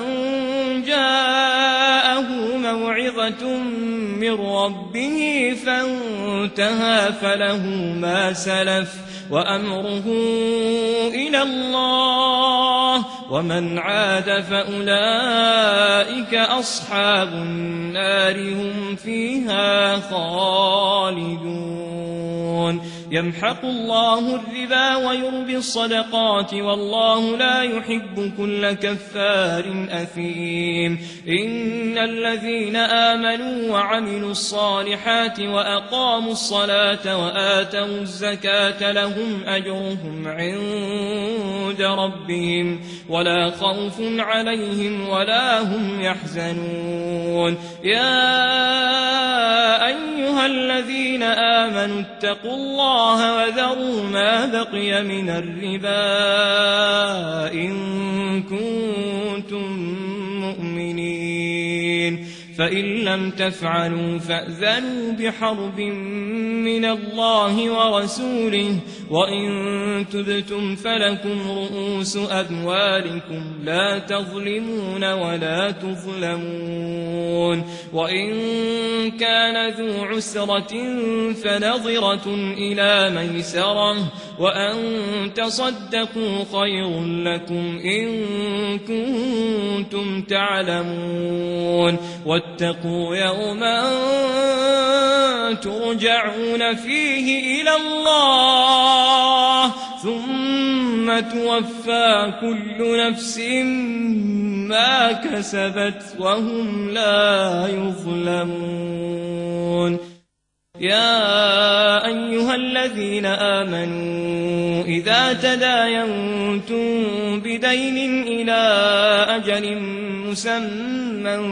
جاءه موعظة من ربه فانتهى فله ما سلف وأمره إلى الله ومن عاد فأولئك أصحاب النار هم فيها خالدون. يمحق الله الربا ويربي الصدقات والله لا يحب كل كفار أثيم. إن الذين آمنوا وعملوا الصالحات وأقاموا الصلاة وآتوا الزكاة لهم أجرهم عند ربهم ولا خوف عليهم ولا هم يحزنون. يا أيها الذين آمنوا اتقوا الله وذروا ما بقي من الربا إن كنتم مؤمنين فإن لم تفعلوا فأذنوا بحرب من الله ورسوله وإن تبتم فلكم رؤوس أموالكم لا تظلمون ولا تظلمون. وإن كان ذو عسرة فنظرة إلى ميسرة وأن تصدقوا خير لكم إن كنتم تعلمون. واتقوا يوما ترجعون فيه إلى الله ثم توفى كل نفس ما كسبت وهم لا يظلمون. يا أيها الذين آمنوا إذا تداينتم بدين إلى أجل مسمى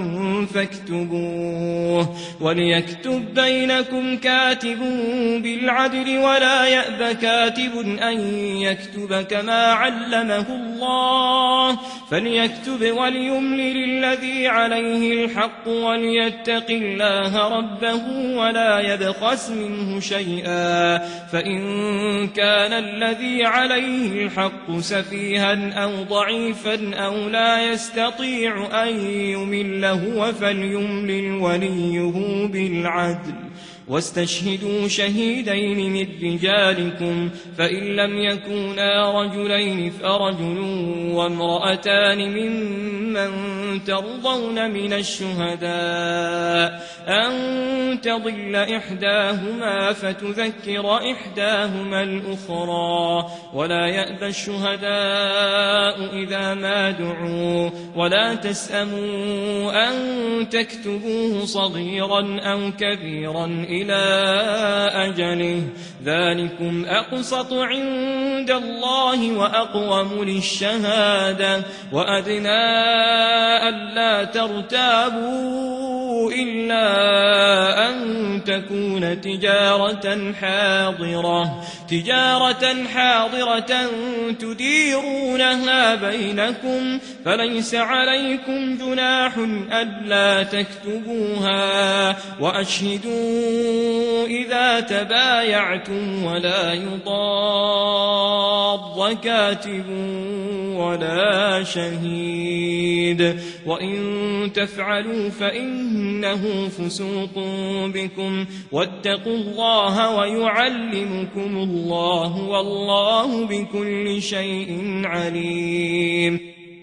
فاكتبوه وليكتب بينكم كاتب بالعدل ولا يأب كاتب أن يكتب كما علمه الله فليكتب وليملل الذي عليه الحق وليتق الله ربه ولا يبخس تبخس منه شيئا فإن كان الذي عليه الحق سفيها أو ضعيفا أو لا يستطيع أن يمل هو فليملل وليه بالعدل واستشهدوا شهيدين من رجالكم فإن لم يكونا رجلين فرجل وامرأتان ممن ترضون من الشهداء أن تضل إحداهما فتذكر إحداهما الأخرى ولا يأبى الشهداء إذا ما دعوا ولا تسأموا أن تكتبوه صغيرا أو كبيرا إلى أجله ذلكم أقسط عند الله وأقوم للشهادة وأدنى ألا ترتابوا إلا أن تكون تجارة حاضرة تجارة حاضرة تديرونها بينكم فليس عليكم جناح ألا تكتبوها وأشهدوا إذا تبايعتم ولا يضار كاتب ولا شهيد وإن تفعلوا فإنه فسوق بكم واتقوا الله ويعلمكم الله والله بكل شيء عليم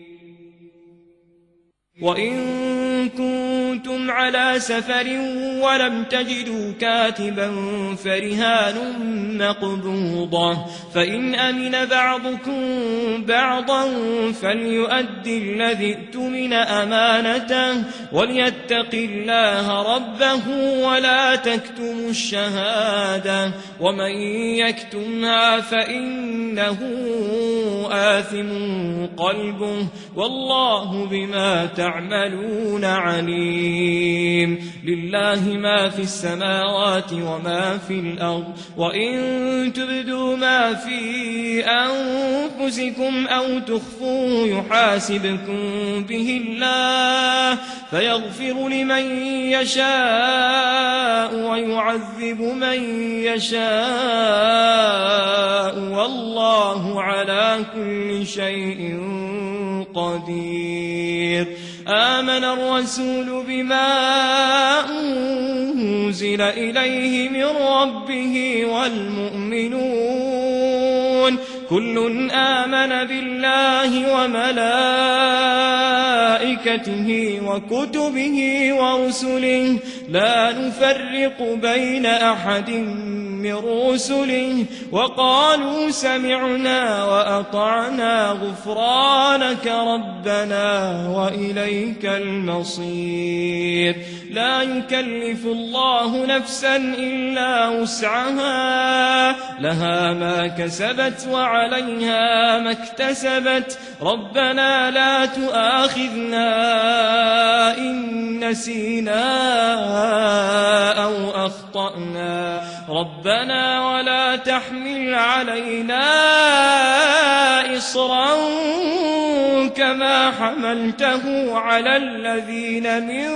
وإن كنتم على سفر ولم تجدوا كاتبا فرهان مقبوضة فإن أمن بعضكم بعضا فليؤدي الذي اؤتمن أمانته وليتق الله ربه ولا تكتموا الشهادة ومن يكتمها فإنه آثم قلبه والله بما تعملون عليم لله ما في السماوات وما في الأرض وإن تبدوا ما في أنفسكم أو تخفوه يحاسبكم به الله فيغفر لمن يشاء ويعذب من يشاء والله على كل شيء قدير آمن الرسول بما أنزل إليه من ربه والمؤمنون كل آمن بالله وملائكته وكتبه ورسله لا نفرق بين أحد من رسله وقالوا سمعنا وأطعنا غفرانك ربنا وإليك المصير لا يكلف الله نفسا إلا وسعها لها ما كسبت وعليها ما اكتسبت ربنا لا تؤاخذنا إن نسينا أو أخطأنا ربنا ولا تحمل علينا إصرا كما حملته على الذين من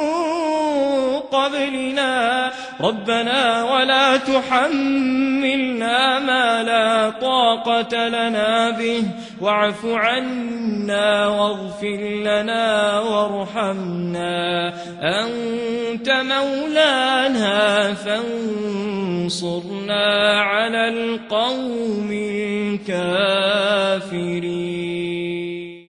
قبلنا ربنا ولا تحملنا ما لا طاقة لنا به واعف عنا واغفر لنا وارحمنا أنت مولانا فانصرنا على القوم الكافرين